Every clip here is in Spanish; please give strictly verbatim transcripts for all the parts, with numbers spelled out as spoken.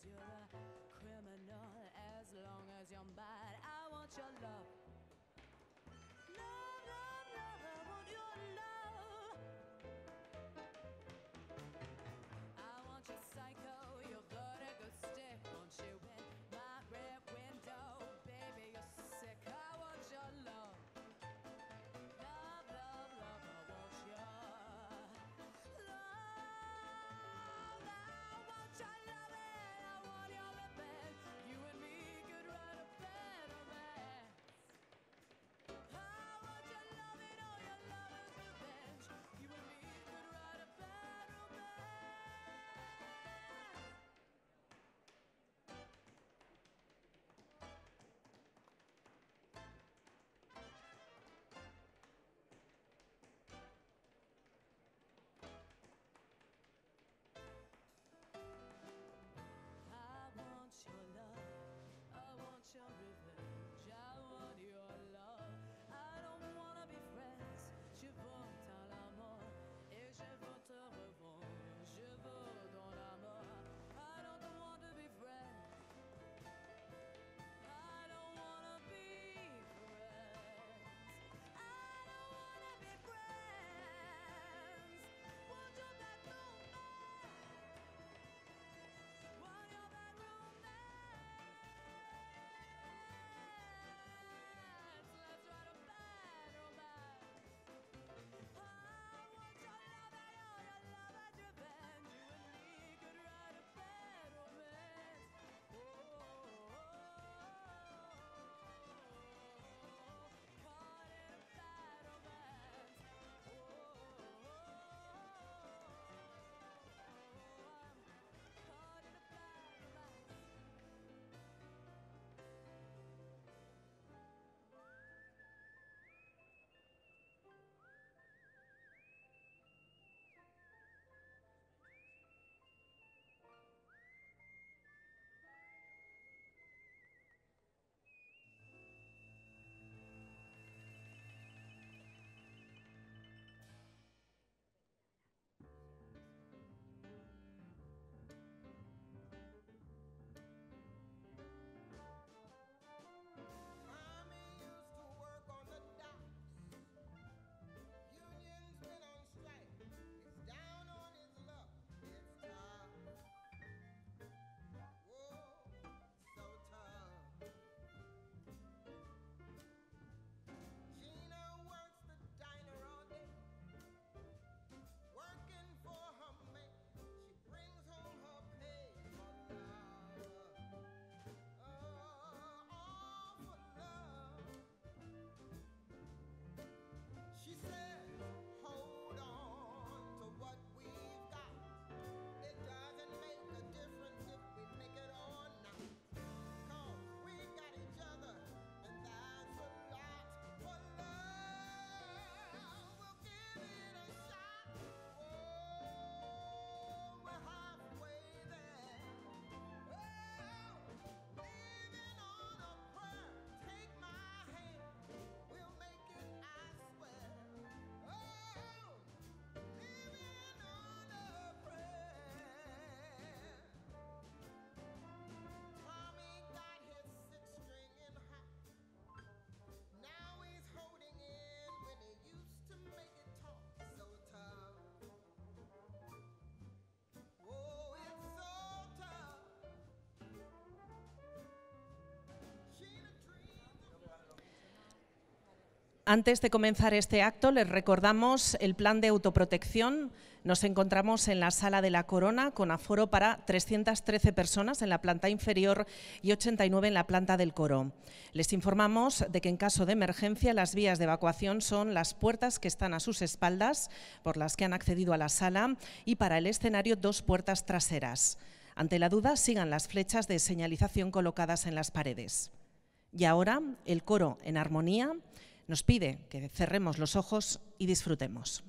Antes de comenzar este acto, les recordamos el plan de autoprotección. Nos encontramos en la Sala de la Corona con aforo para trescientas trece personas en la planta inferior y ochenta y nueve en la planta del coro. Les informamos de que en caso de emergencia las vías de evacuación son las puertas que están a sus espaldas, por las que han accedido a la sala, y para el escenario dos puertas traseras. Ante la duda, sigan las flechas de señalización colocadas en las paredes. Y ahora, el coro en armonía nos pide que cerremos los ojos y disfrutemos.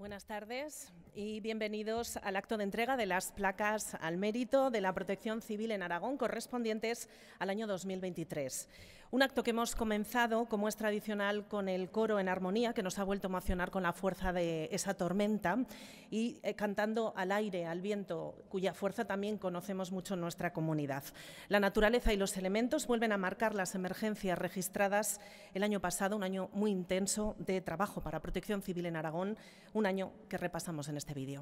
Buenas tardes y bienvenidos al acto de entrega de las placas al mérito de la Protección Civil en Aragón correspondientes al año dos mil veintitrés. Un acto que hemos comenzado, como es tradicional, con el coro en armonía, que nos ha vuelto a emocionar con la fuerza de esa tormenta, y eh, cantando al aire, al viento, cuya fuerza también conocemos mucho en nuestra comunidad. La naturaleza y los elementos vuelven a marcar las emergencias registradas el año pasado, un año muy intenso de trabajo para Protección Civil en Aragón, un año que repasamos en este vídeo.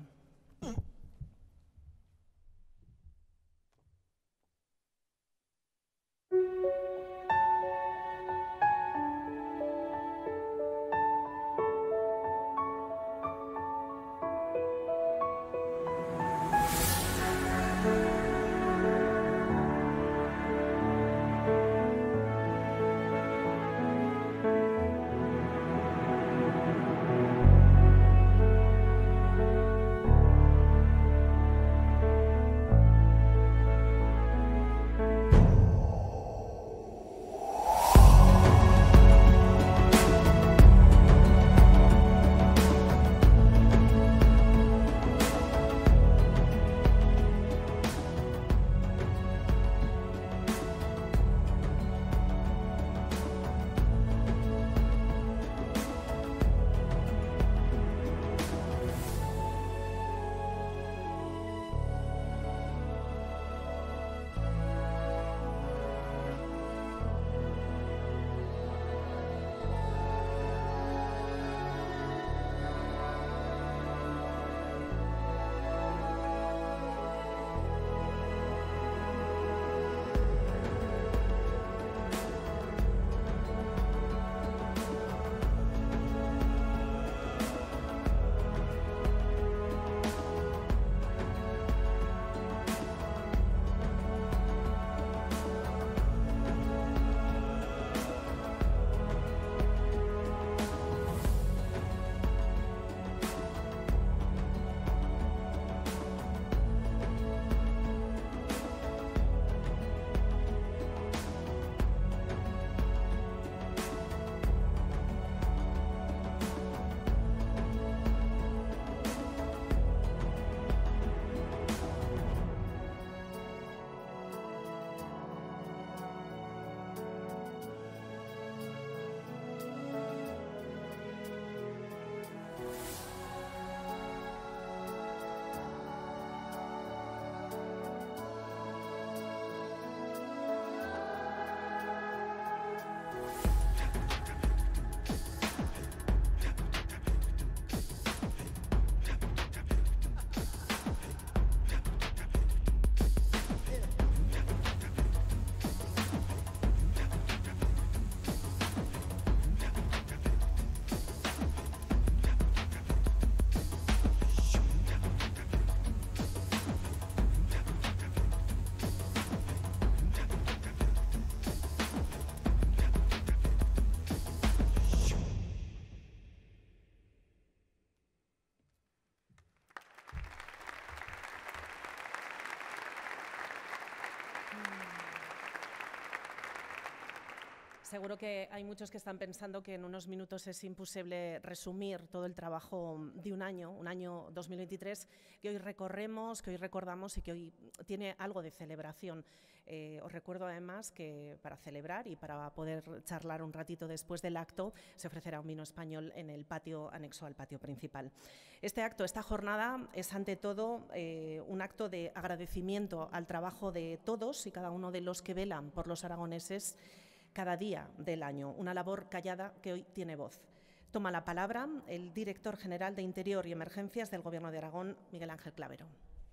Seguro que hay muchos que están pensando que en unos minutos es imposible resumir todo el trabajo de un año, un año dos mil veintitrés, que hoy recorremos, que hoy recordamos y que hoy tiene algo de celebración. Eh, os recuerdo además que para celebrar y para poder charlar un ratito después del acto se ofrecerá un vino español en el patio anexo al patio principal. Este acto, esta jornada, es ante todo eh, un acto de agradecimiento al trabajo de todos y cada uno de los que velan por los aragoneses cada día del año, una labor callada que hoy tiene voz. Toma la palabra el director general de Interior y Emergencias del Gobierno de Aragón, Miguel Ángel Clavero.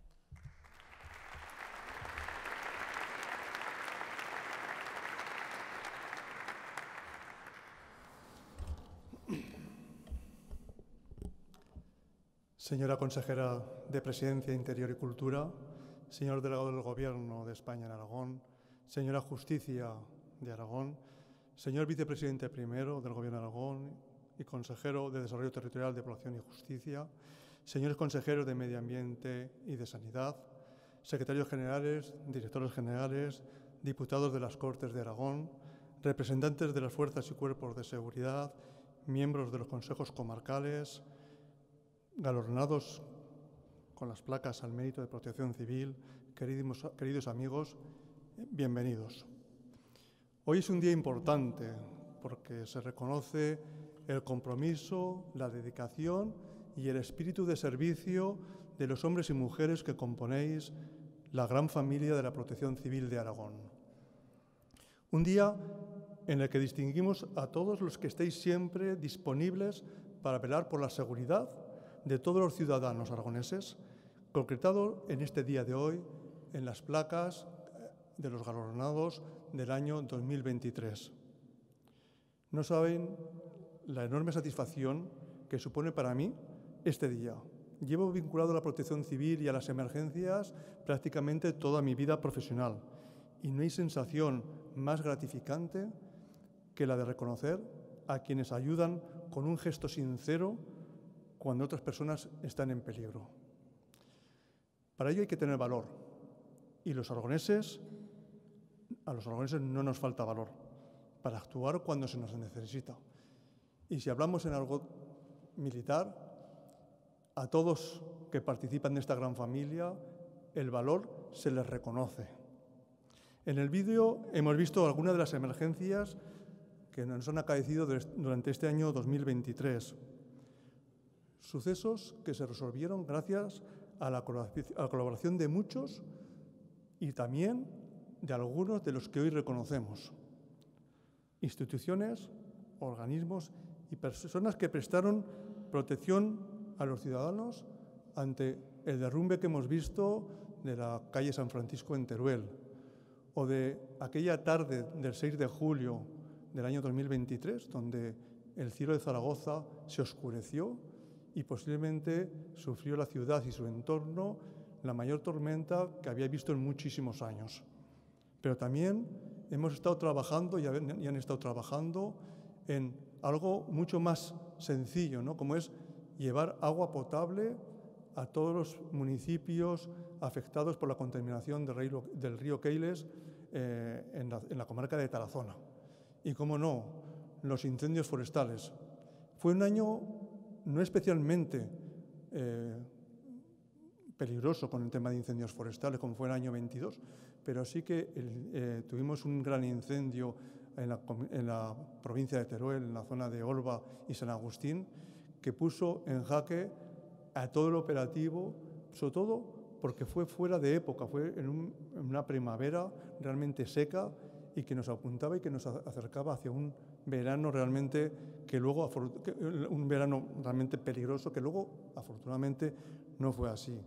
Señora consejera de Presidencia, Interior y Cultura, señor delegado del Gobierno de España en Aragón, señora Justicia de Aragón, señor vicepresidente primero del Gobierno de Aragón y consejero de Desarrollo Territorial de Población y Justicia, señores consejeros de Medio Ambiente y de Sanidad, secretarios generales, directores generales, diputados de las Cortes de Aragón, representantes de las fuerzas y cuerpos de seguridad, miembros de los consejos comarcales, galardonados con las placas al mérito de Protección Civil, queridos, queridos amigos, bienvenidos. Hoy es un día importante porque se reconoce el compromiso, la dedicación y el espíritu de servicio de los hombres y mujeres que componéis la gran familia de la Protección Civil de Aragón. Un día en el que distinguimos a todos los que estéis siempre disponibles para velar por la seguridad de todos los ciudadanos aragoneses, concretado en este día de hoy en las placas de los galardonados del año dos mil veintitrés. No saben la enorme satisfacción que supone para mí este día. Llevo vinculado a la Protección Civil y a las emergencias prácticamente toda mi vida profesional y no hay sensación más gratificante que la de reconocer a quienes ayudan con un gesto sincero cuando otras personas están en peligro. Para ello hay que tener valor y los aragoneses, a los aragoneses no nos falta valor para actuar cuando se nos necesita. Y si hablamos en algo militar, a todos que participan de esta gran familia, el valor se les reconoce. En el vídeo hemos visto algunas de las emergencias que nos han acaecido durante este año dos mil veintitrés. Sucesos que se resolvieron gracias a la colaboración de muchos y también de algunos de los que hoy reconocemos. Instituciones, organismos y personas que prestaron protección a los ciudadanos ante el derrumbe que hemos visto de la calle San Francisco en Teruel o de aquella tarde del seis de julio del año dos mil veintitrés, donde el cielo de Zaragoza se oscureció y posiblemente sufrió la ciudad y su entorno la mayor tormenta que había visto en muchísimos años. Pero también hemos estado trabajando y han estado trabajando en algo mucho más sencillo, ¿no? Como es llevar agua potable a todos los municipios afectados por la contaminación del río, del río Keiles eh, en, la, en la comarca de Tarazona. Y, cómo no, los incendios forestales. Fue un año no especialmente eh, peligroso con el tema de incendios forestales, como fue el año veintidós, pero sí que el, eh, tuvimos un gran incendio en la, en la provincia de Teruel, en la zona de Olva y San Agustín, que puso en jaque a todo el operativo, sobre todo porque fue fuera de época, fue en, un, en una primavera realmente seca y que nos apuntaba y que nos acercaba hacia un verano realmente que luego, un verano realmente peligroso, que luego afortunadamente no fue así.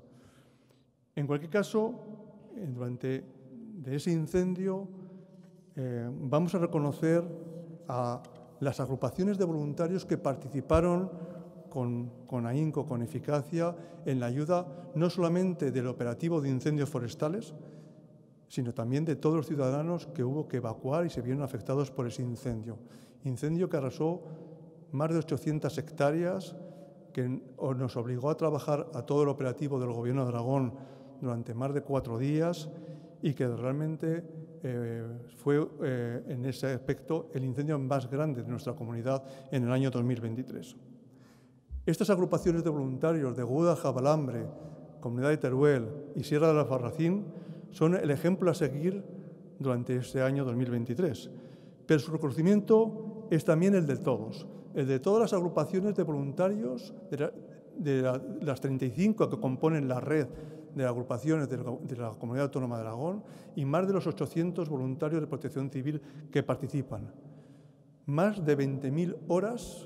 En cualquier caso, durante de ese incendio eh, vamos a reconocer a las agrupaciones de voluntarios que participaron con, con ahínco, con eficacia, en la ayuda no solamente del operativo de incendios forestales, sino también de todos los ciudadanos que hubo que evacuar y se vieron afectados por ese incendio. Incendio que arrasó más de ochocientas hectáreas, que nos obligó a trabajar a todo el operativo del Gobierno de Aragón durante más de cuatro días y que realmente eh, fue eh, en ese aspecto el incendio más grande de nuestra comunidad en el año dos mil veintitrés. Estas agrupaciones de voluntarios de Guda, Jabalambre, Comunidad de Teruel y Sierra de Albarracín son el ejemplo a seguir durante este año dos mil veintitrés, pero su reconocimiento es también el de todos, el de todas las agrupaciones de voluntarios, de, la, de la, las treinta y cinco que componen la red de agrupaciones de la, de la Comunidad Autónoma de Aragón y más de los ochocientos voluntarios de protección civil que participan. Más de veinte mil horas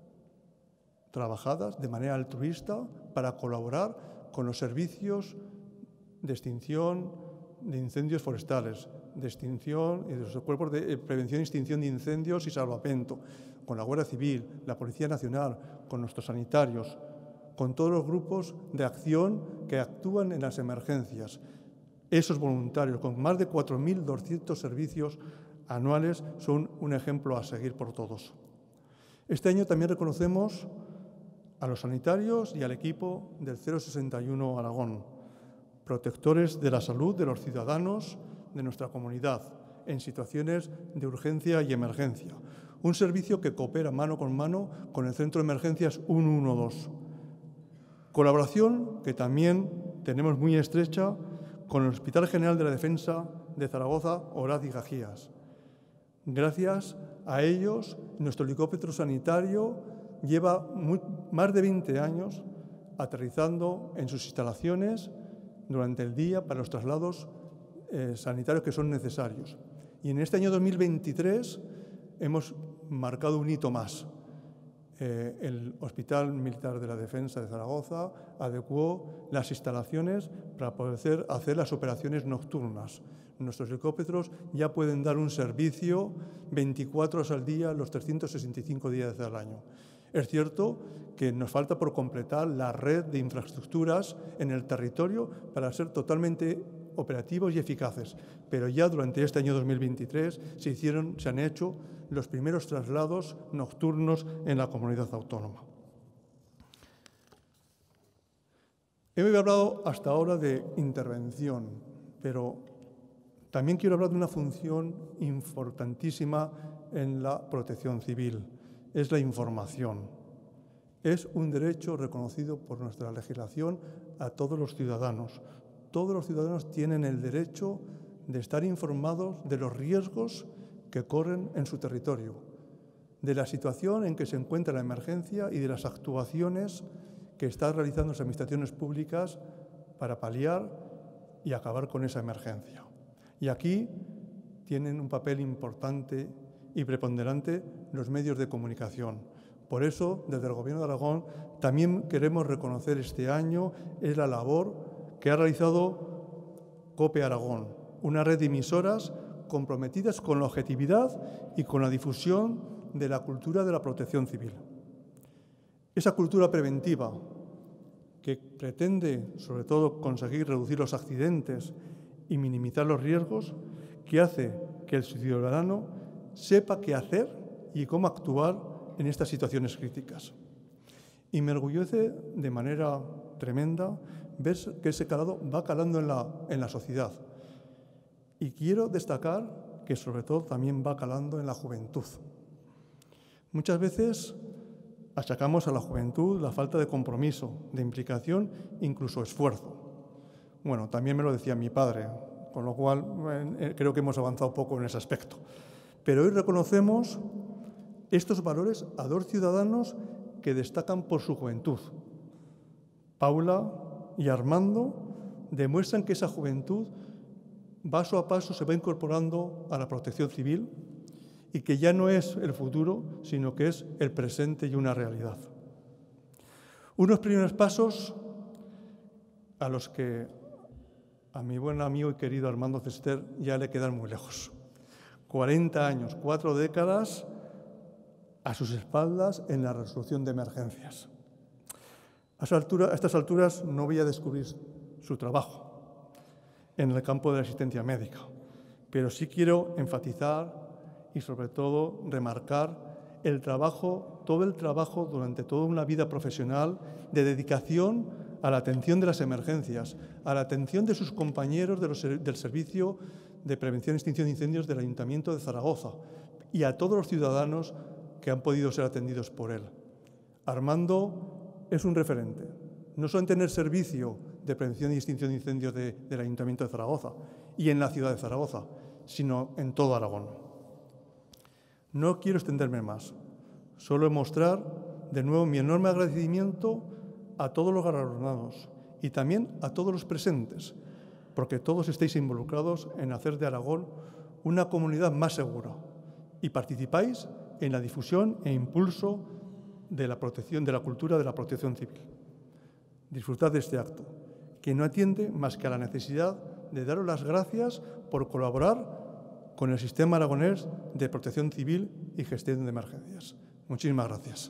trabajadas de manera altruista para colaborar con los servicios de extinción de incendios forestales, de extinción y de los cuerpos de prevención y extinción de incendios y salvamento, con la Guardia Civil, la Policía Nacional, con nuestros sanitarios, con todos los grupos de acción que actúan en las emergencias. Esos voluntarios, con más de cuatro mil doscientos servicios anuales, son un ejemplo a seguir por todos. Este año también reconocemos a los sanitarios y al equipo del cero sesenta y uno Aragón, protectores de la salud de los ciudadanos de nuestra comunidad en situaciones de urgencia y emergencia. Un servicio que coopera mano con mano con el Centro de Emergencias ciento doce. Colaboración que también tenemos muy estrecha con el Hospital General de la Defensa de Zaragoza, Oraz y Gajías. Gracias a ellos, nuestro helicóptero sanitario lleva muy, más de veinte años aterrizando en sus instalaciones durante el día para los traslados eh, sanitarios que son necesarios. Y en este año dos mil veintitrés hemos marcado un hito más. Eh, el Hospital Militar de la Defensa de Zaragoza adecuó las instalaciones para poder hacer las operaciones nocturnas. Nuestros helicópteros ya pueden dar un servicio veinticuatro horas al día, los trescientos sesenta y cinco días del año. Es cierto que nos falta por completar la red de infraestructuras en el territorio para ser totalmente operativos y eficaces, pero ya durante este año dos mil veintitrés se hicieron, se han hecho los primeros traslados nocturnos en la comunidad autónoma. He hablado hasta ahora de intervención, pero también quiero hablar de una función importantísima en la protección civil. Es la información. Es un derecho reconocido por nuestra legislación a todos los ciudadanos. Todos los ciudadanos tienen el derecho de estar informados de los riesgos que corren en su territorio, de la situación en que se encuentra la emergencia y de las actuaciones que están realizando las administraciones públicas para paliar y acabar con esa emergencia. Y aquí tienen un papel importante y preponderante los medios de comunicación. Por eso, desde el Gobierno de Aragón, también queremos reconocer este año es la labor que ha realizado COPE Aragón, una red de emisoras comprometidas con la objetividad y con la difusión de la cultura de la protección civil. Esa cultura preventiva que pretende, sobre todo, conseguir reducir los accidentes y minimizar los riesgos, que hace que el ciudadano sepa qué hacer y cómo actuar en estas situaciones críticas. Y me orgullece de manera tremenda ver que ese calado va calando en la, en la sociedad. Y quiero destacar que sobre todo también va calando en la juventud. Muchas veces achacamos a la juventud la falta de compromiso, de implicación, incluso esfuerzo. Bueno, también me lo decía mi padre, con lo cual eh, creo que hemos avanzado poco en ese aspecto. Pero hoy reconocemos estos valores a dos ciudadanos que destacan por su juventud. Paula y Armando demuestran que esa juventud paso a paso se va incorporando a la protección civil y que ya no es el futuro, sino que es el presente y una realidad. Unos primeros pasos a los que a mi buen amigo y querido Armando Cester ya le quedan muy lejos. cuarenta años, cuatro décadas a sus espaldas en la resolución de emergencias. A, esa altura, a estas alturas no voy a descubrir su trabajo en el campo de la asistencia médica, pero sí quiero enfatizar y sobre todo remarcar el trabajo, todo el trabajo durante toda una vida profesional de dedicación a la atención de las emergencias, a la atención de sus compañeros de los, del Servicio de Prevención y Extinción de Incendios del Ayuntamiento de Zaragoza y a todos los ciudadanos que han podido ser atendidos por él. Armando es un referente, no solo en tener servicio de prevención y extinción de incendios de, del Ayuntamiento de Zaragoza y en la ciudad de Zaragoza, sino en todo Aragón. No quiero extenderme más, solo mostrar de nuevo mi enorme agradecimiento a todos los galardonados y también a todos los presentes, porque todos estáis involucrados en hacer de Aragón una comunidad más segura y participáis en la difusión e impulso de la protección, de la cultura de la protección civil. Disfrutad de este acto, que no atiende más que a la necesidad de daros las gracias por colaborar con el Sistema Aragonés de Protección Civil y Gestión de Emergencias. Muchísimas gracias.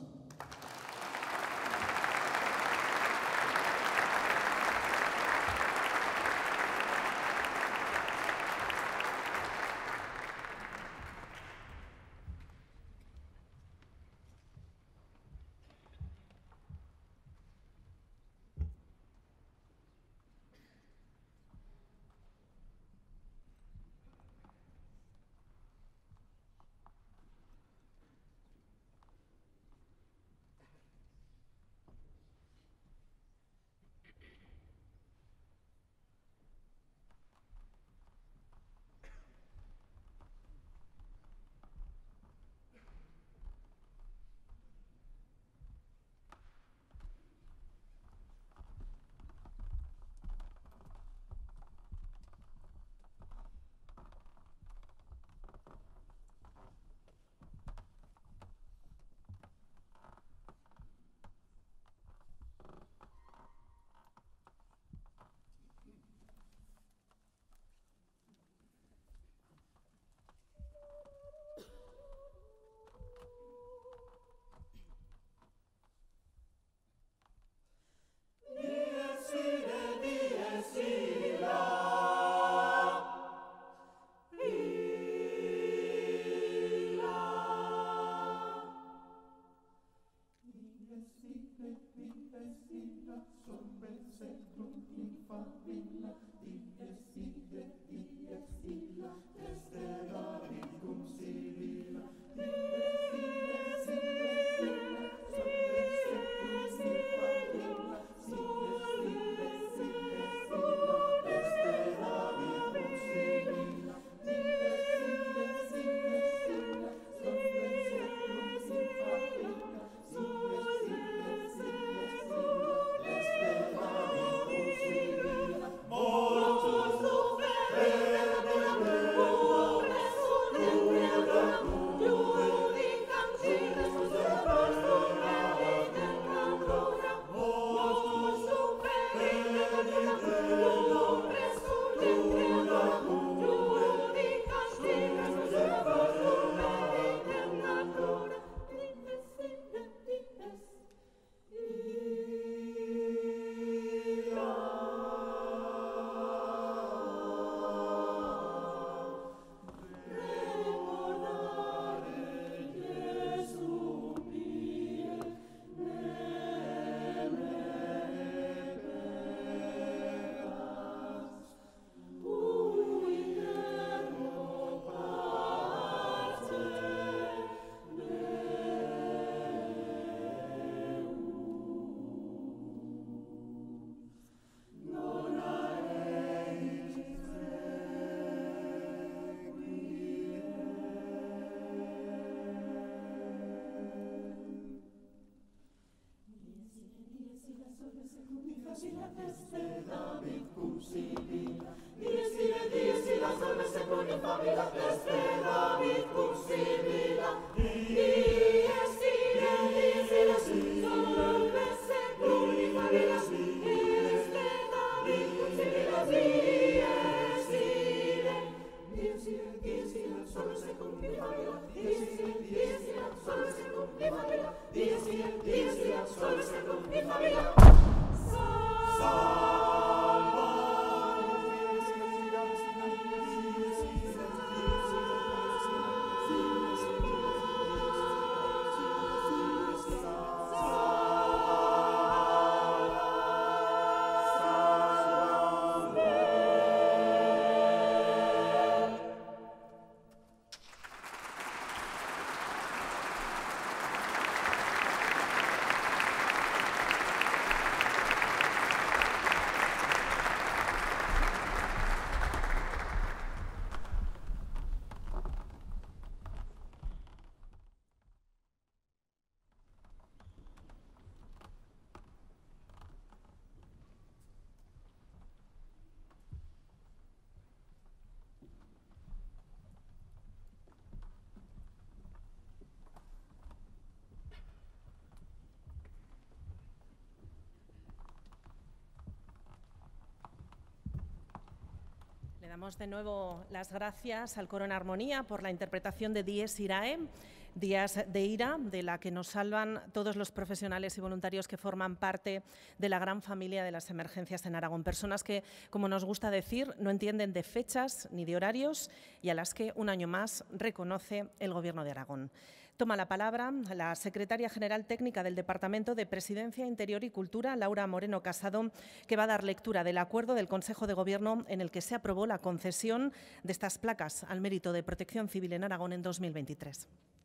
Le damos de nuevo las gracias al coro en armonía por la interpretación de Dies Irae, Días de Ira, de la que nos salvan todos los profesionales y voluntarios que forman parte de la gran familia de las emergencias en Aragón. Personas que, como nos gusta decir, no entienden de fechas ni de horarios y a las que un año más reconoce el Gobierno de Aragón. Toma la palabra la secretaria general técnica del Departamento de Presidencia, Interior y Cultura, Laura Moreno Casado, que va a dar lectura del acuerdo del Consejo de Gobierno en el que se aprobó la concesión de estas placas al mérito de protección civil en Aragón en dos mil veintitrés.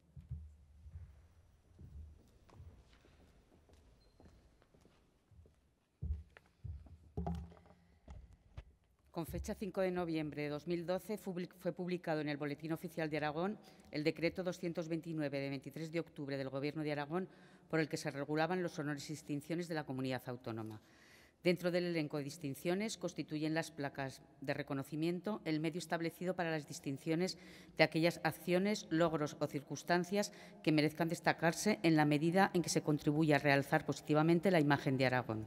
Con fecha cinco de noviembre de dos mil doce fue publicado en el Boletín Oficial de Aragón el Decreto doscientos veintinueve de veintitrés de octubre del Gobierno de Aragón por el que se regulaban los honores y distinciones de la comunidad autónoma. Dentro del elenco de distinciones constituyen las placas de reconocimiento el medio establecido para las distinciones de aquellas acciones, logros o circunstancias que merezcan destacarse en la medida en que se contribuya a realzar positivamente la imagen de Aragón.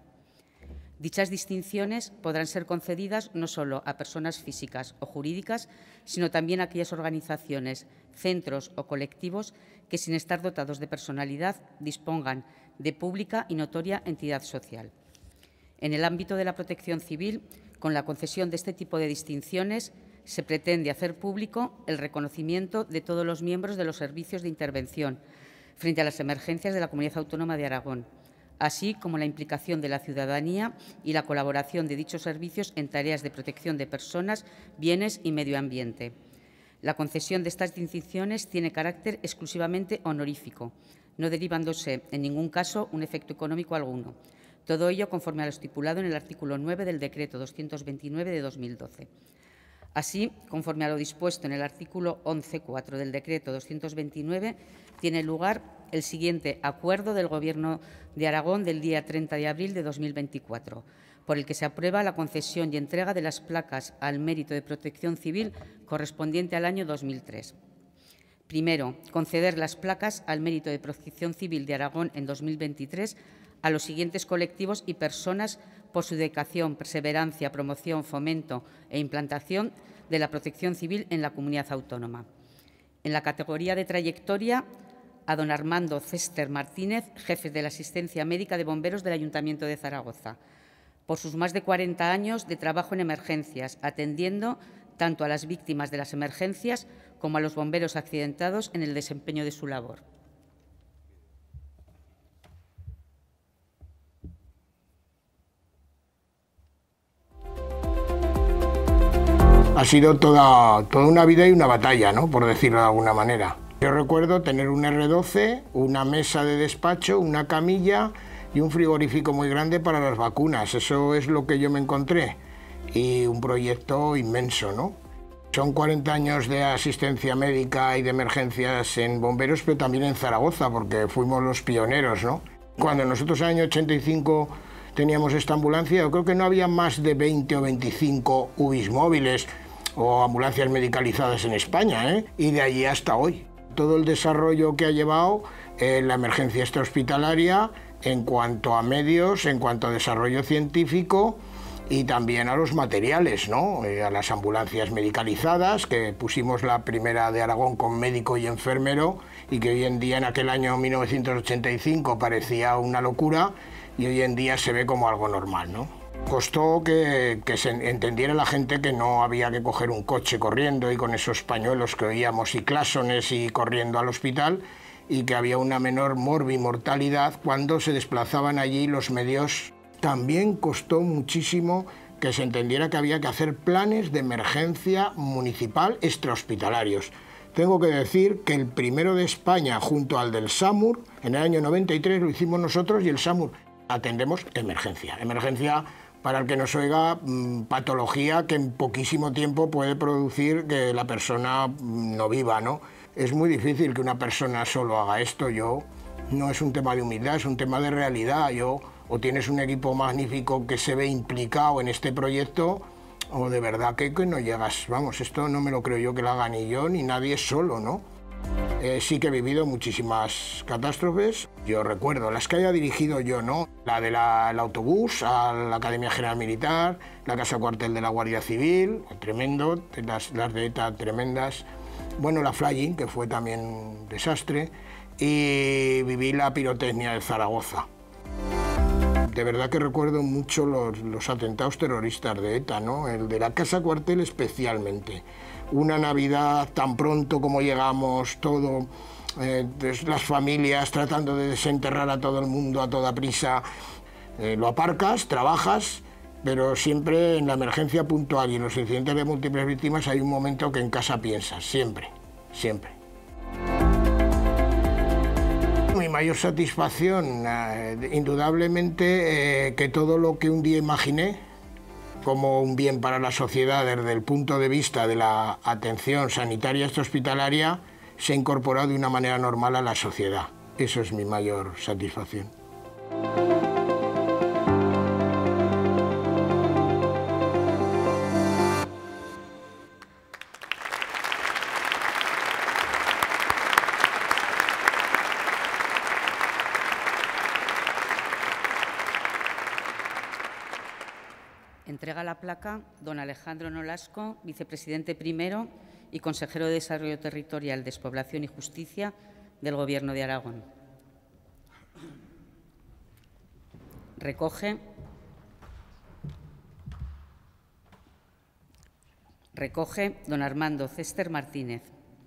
Dichas distinciones podrán ser concedidas no solo a personas físicas o jurídicas, sino también a aquellas organizaciones, centros o colectivos que, sin estar dotados de personalidad, dispongan de pública y notoria entidad social. En el ámbito de la protección civil, con la concesión de este tipo de distinciones, se pretende hacer público el reconocimiento de todos los miembros de los servicios de intervención frente a las emergencias de la Comunidad Autónoma de Aragón, así como la implicación de la ciudadanía y la colaboración de dichos servicios en tareas de protección de personas, bienes y medio ambiente. La concesión de estas distinciones tiene carácter exclusivamente honorífico, no derivándose en ningún caso un efecto económico alguno. Todo ello conforme a lo estipulado en el artículo nueve del Decreto doscientos veintinueve de dos mil doce. Así, conforme a lo dispuesto en el artículo once punto cuatro del Decreto doscientos veintinueve, tiene lugar el siguiente acuerdo del Gobierno de Aragón del día treinta de abril de dos mil veinticuatro, por el que se aprueba la concesión y entrega de las placas al mérito de protección civil correspondiente al año dos mil tres. Primero, conceder las placas al mérito de protección civil de Aragón en dos mil veintitrés a los siguientes colectivos y personas por su dedicación, perseverancia, promoción, fomento e implantación de la protección civil en la comunidad autónoma. En la categoría de trayectoria, a don Armando Cester Martínez, jefe de la Asistencia Médica de Bomberos del Ayuntamiento de Zaragoza, por sus más de cuarenta años de trabajo en emergencias, atendiendo tanto a las víctimas de las emergencias como a los bomberos accidentados en el desempeño de su labor. Ha sido toda, toda una vida y una batalla, ¿no?, por decirlo de alguna manera. Yo recuerdo tener un erre doce, una mesa de despacho, una camilla y un frigorífico muy grande para las vacunas. Eso es lo que yo me encontré. Y un proyecto inmenso, ¿no? Son cuarenta años de asistencia médica y de emergencias en bomberos, pero también en Zaragoza, porque fuimos los pioneros, ¿no? Cuando nosotros en el año ochenta y cinco teníamos esta ambulancia, yo creo que no había más de veinte o veinticinco U B I S móviles. o ambulancias medicalizadas en España, ¿eh? Y de allí hasta hoy. Todo el desarrollo que ha llevado eh, la emergencia extrahospitalaria en cuanto a medios, en cuanto a desarrollo científico y también a los materiales, ¿no? Eh, a las ambulancias medicalizadas, que pusimos la primera de Aragón con médico y enfermero y que hoy en día, en aquel año mil novecientos ochenta y cinco, parecía una locura y hoy en día se ve como algo normal, ¿no? Costó que, que se entendiera la gente que no había que coger un coche corriendo y con esos pañuelos que oíamos y clásones y corriendo al hospital, y que había una menor morbimortalidad cuando se desplazaban allí los medios. También costó muchísimo que se entendiera que había que hacer planes de emergencia municipal extrahospitalarios. Tengo que decir que el primero de España, junto al del SAMUR, en el año noventa y tres lo hicimos nosotros, y el SAMUR atendemos emergencia. Emergencia, para el que nos oiga, patología que en poquísimo tiempo puede producir que la persona no viva, ¿no? Es muy difícil que una persona solo haga esto. Yo, no es un tema de humildad, es un tema de realidad. Yo, o tienes un equipo magnífico que se ve implicado en este proyecto, o de verdad que, que no llegas. Vamos, esto no me lo creo yo que lo haga ni yo ni nadie solo, ¿no? Eh, sí que he vivido muchísimas catástrofes. Yo recuerdo las que haya dirigido yo, ¿no? La del autobús a la Academia General Militar, la casa cuartel de la Guardia Civil, tremendo, las, las de ETA tremendas. Bueno, la flying, que fue también un desastre, y viví la pirotecnia de Zaragoza. De verdad que recuerdo mucho los, los atentados terroristas de ETA, ¿no? El de la casa cuartel especialmente. Una Navidad tan pronto como llegamos, todo, eh, las familias tratando de desenterrar a todo el mundo a toda prisa. Eh, lo aparcas, trabajas, pero siempre en la emergencia puntual y en los incidentes de múltiples víctimas hay un momento que en casa piensas, siempre, siempre. Mi mayor satisfacción, eh, indudablemente, eh, que todo lo que un día imaginé como un bien para la sociedad desde el punto de vista de la atención sanitaria extrahospitalaria se ha incorporado de una manera normal a la sociedad. Eso es mi mayor satisfacción. Entrega la placa don Alejandro Nolasco, vicepresidente primero y consejero de Desarrollo Territorial, Despoblación y Justicia del Gobierno de Aragón. Recoge, recoge don Armando Cester Martínez.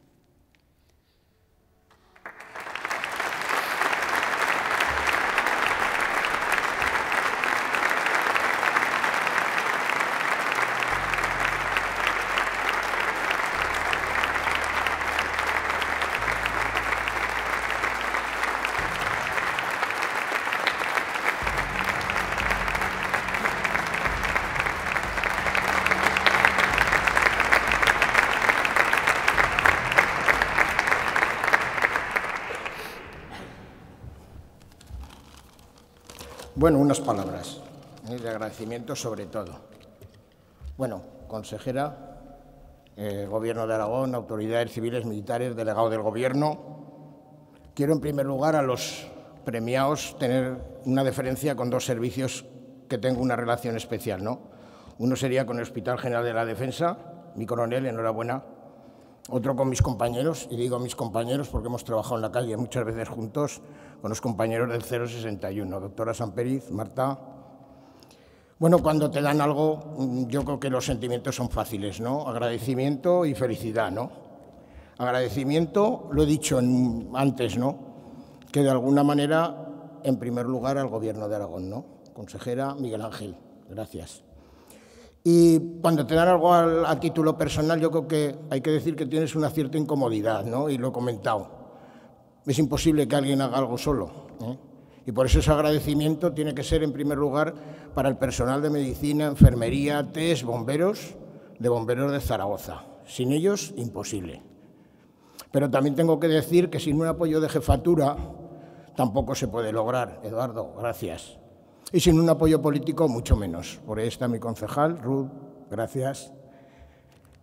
Bueno, unas palabras ¿eh? de agradecimiento sobre todo. Bueno, consejera, eh, Gobierno de Aragón, autoridades civiles, militares, delegado del Gobierno. Quiero en primer lugar a los premiados tener una deferencia con dos servicios que tengo una relación especial, ¿no? Uno sería con el Hospital General de la Defensa, mi coronel, enhorabuena. Otro con mis compañeros, y digo mis compañeros porque hemos trabajado en la calle muchas veces juntos, con los compañeros del cero sesenta y uno, doctora Samperiz, Marta. Bueno, cuando te dan algo, yo creo que los sentimientos son fáciles, ¿no? Agradecimiento y felicidad, ¿no? Agradecimiento, lo he dicho en, antes, ¿no? Que de alguna manera, en primer lugar, al Gobierno de Aragón, ¿no? Consejera Miguel Ángel, gracias. Y cuando te dan algo a, a título personal, yo creo que hay que decir que tienes una cierta incomodidad, ¿no? Y lo he comentado. Es imposible que alguien haga algo solo, ¿eh? Y por eso ese agradecimiento tiene que ser, en primer lugar, para el personal de medicina, enfermería, test, bomberos, de bomberos de Zaragoza. Sin ellos, imposible. Pero también tengo que decir que sin un apoyo de jefatura tampoco se puede lograr. Eduardo, gracias. Y sin un apoyo político, mucho menos. Por ahí está mi concejal, Ruth, gracias.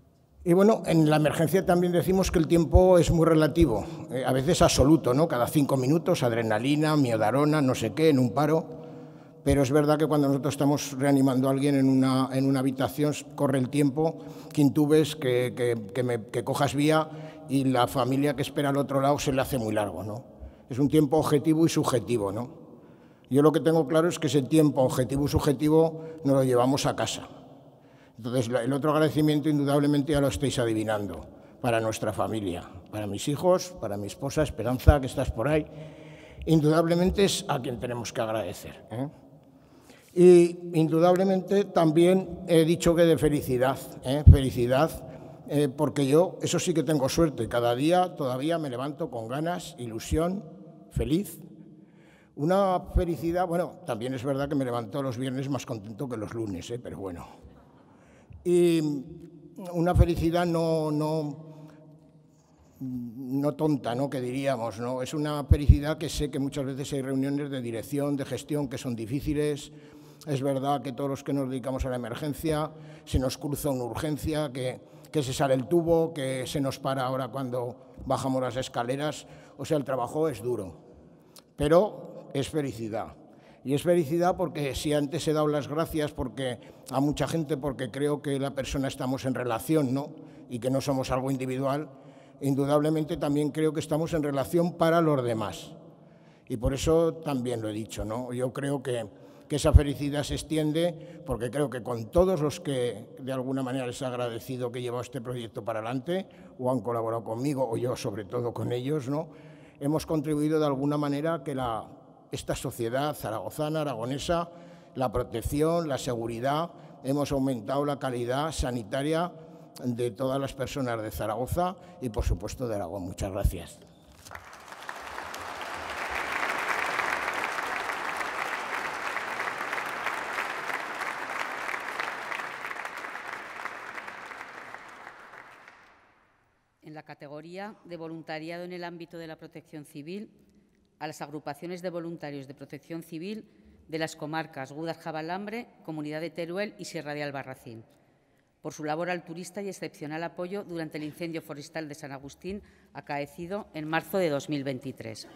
Y bueno, en la emergencia también decimos que el tiempo es muy relativo, eh, a veces absoluto, ¿no? Cada cinco minutos, adrenalina, miodarona, no sé qué, en un paro. Pero es verdad que cuando nosotros estamos reanimando a alguien en una, en una habitación, corre el tiempo, que intubes, que, que, que, me, que cojas vía y la familia que espera al otro lado se le hace muy largo, ¿no? Es un tiempo objetivo y subjetivo, ¿no? Yo lo que tengo claro es que ese tiempo objetivo y subjetivo nos lo llevamos a casa. Entonces, el otro agradecimiento, indudablemente, ya lo estáis adivinando, para nuestra familia, para mis hijos, para mi esposa Esperanza, que estás por ahí. Indudablemente es a quien tenemos que agradecer, ¿eh? Y indudablemente también he dicho que de felicidad, ¿eh? Felicidad, eh, porque yo, eso sí que tengo suerte, cada día todavía me levanto con ganas, ilusión, feliz. Una felicidad, bueno, también es verdad que me levanto los viernes más contento que los lunes, ¿eh? Pero bueno. Y una felicidad no, no, no tonta, ¿no? Que diríamos, ¿no? Es una felicidad que sé que muchas veces hay reuniones de dirección, de gestión, que son difíciles. Es verdad que todos los que nos dedicamos a la emergencia se nos cruza una urgencia, que, que se sale el tubo, que se nos para ahora cuando bajamos las escaleras. O sea, el trabajo es duro, pero es felicidad. Y es felicidad porque si antes he dado las gracias porque a mucha gente, porque creo que la persona estamos en relación, ¿no? Y que no somos algo individual, indudablemente también creo que estamos en relación para los demás. Y por eso también lo he dicho, ¿no? Yo creo que, que esa felicidad se extiende porque creo que con todos los que de alguna manera les he agradecido que he llevado este proyecto para adelante o han colaborado conmigo o yo sobre todo con ellos, ¿no? Hemos contribuido de alguna manera a que la esta sociedad zaragozana, aragonesa, la protección, la seguridad, hemos aumentado la calidad sanitaria de todas las personas de Zaragoza y, por supuesto, de Aragón. Muchas gracias. En la categoría de voluntariado en el ámbito de la protección civil, a las agrupaciones de voluntarios de protección civil de las comarcas Gúdar-Jabalambre, Comunidad de Teruel y Sierra de Albarracín, por su labor altruista y excepcional apoyo durante el incendio forestal de San Agustín acaecido en marzo de dos mil veintitrés.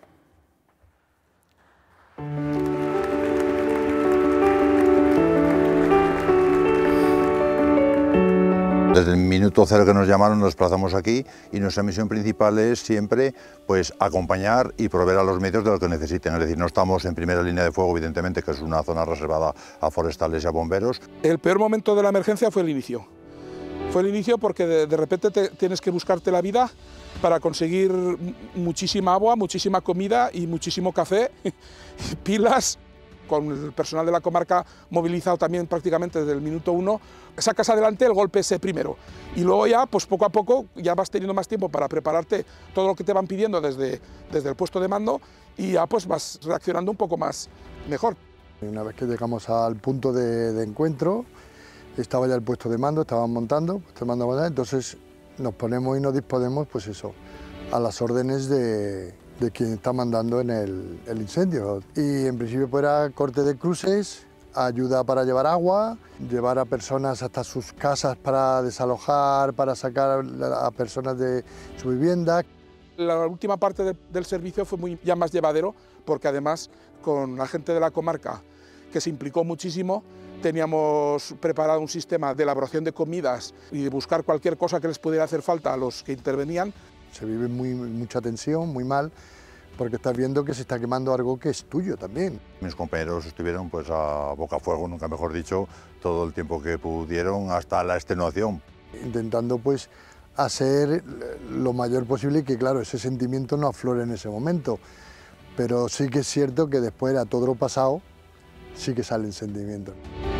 Desde el minuto cero que nos llamaron nos desplazamos aquí y nuestra misión principal es siempre pues, acompañar y proveer a los medios de lo que necesiten. Es decir, no estamos en primera línea de fuego, evidentemente, que es una zona reservada a forestales y a bomberos. El peor momento de la emergencia fue el inicio. Fue el inicio porque de, de repente te, tienes que buscarte la vida para conseguir muchísima agua, muchísima comida y muchísimo café, pilas. Con el personal de la comarca movilizado también prácticamente desde el minuto uno, sacas adelante el golpe ese primero. Y luego ya, pues poco a poco, ya vas teniendo más tiempo para prepararte todo lo que te van pidiendo desde, desde el puesto de mando y ya pues vas reaccionando un poco más mejor. Una vez que llegamos al punto de, de encuentro, estaba ya el puesto de mando, estaban montando, puesto de mando, entonces nos ponemos y nos disponemos, pues eso, a las órdenes de... de quien está mandando en el, el incendio. Y en principio pues era corte de cruces, ayuda para llevar agua, llevar a personas hasta sus casas para desalojar, para sacar a personas de su vivienda. La última parte de, del servicio fue muy, ya más llevadero, porque además con la gente de la comarca que se implicó muchísimo, teníamos preparado un sistema de elaboración de comidas y de buscar cualquier cosa que les pudiera hacer falta a los que intervenían. Se vive muy, mucha tensión, muy mal, porque estás viendo que se está quemando algo que es tuyo también. Mis compañeros estuvieron pues a boca fuego, nunca mejor dicho, todo el tiempo que pudieron hasta la extenuación. Intentando pues hacer lo mayor posible y que claro, ese sentimiento no aflore en ese momento. Pero sí que es cierto que después a todo lo pasado sí que salen sentimientos.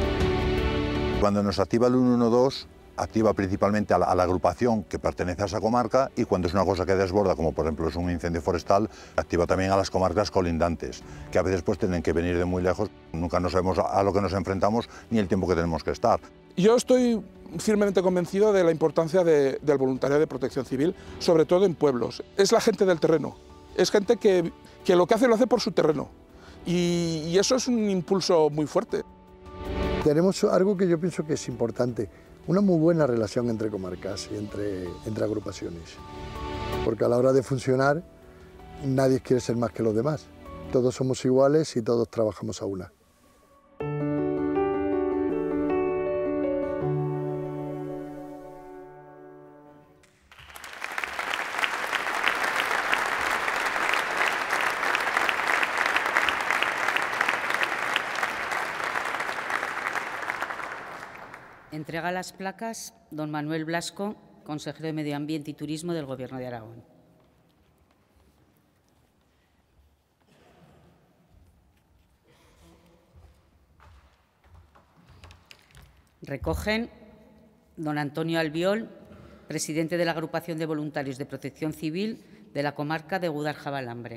Cuando nos activa el uno uno dos, activa principalmente a la, a la agrupación que pertenece a esa comarca y cuando es una cosa que desborda, como por ejemplo es un incendio forestal, activa también a las comarcas colindantes, que a veces pues tienen que venir de muy lejos, nunca no sabemos a, a lo que nos enfrentamos ni el tiempo que tenemos que estar. Yo estoy firmemente convencido de la importancia de, del voluntariado de protección civil, sobre todo en pueblos. Es la gente del terreno, es gente que, que lo que hace lo hace por su terreno y, y eso es un impulso muy fuerte. Tenemos algo que yo pienso que es importante. una muy buena relación entre comarcas y entre, entre agrupaciones, porque a la hora de funcionar nadie quiere ser más que los demás, todos somos iguales y todos trabajamos a una. Entrega las placas don Manuel Blasco, consejero de Medio Ambiente y Turismo del Gobierno de Aragón. Recogen don Antonio Albiol, presidente de la Agrupación de Voluntarios de Protección Civil de la comarca de Guadalajara-Balambre.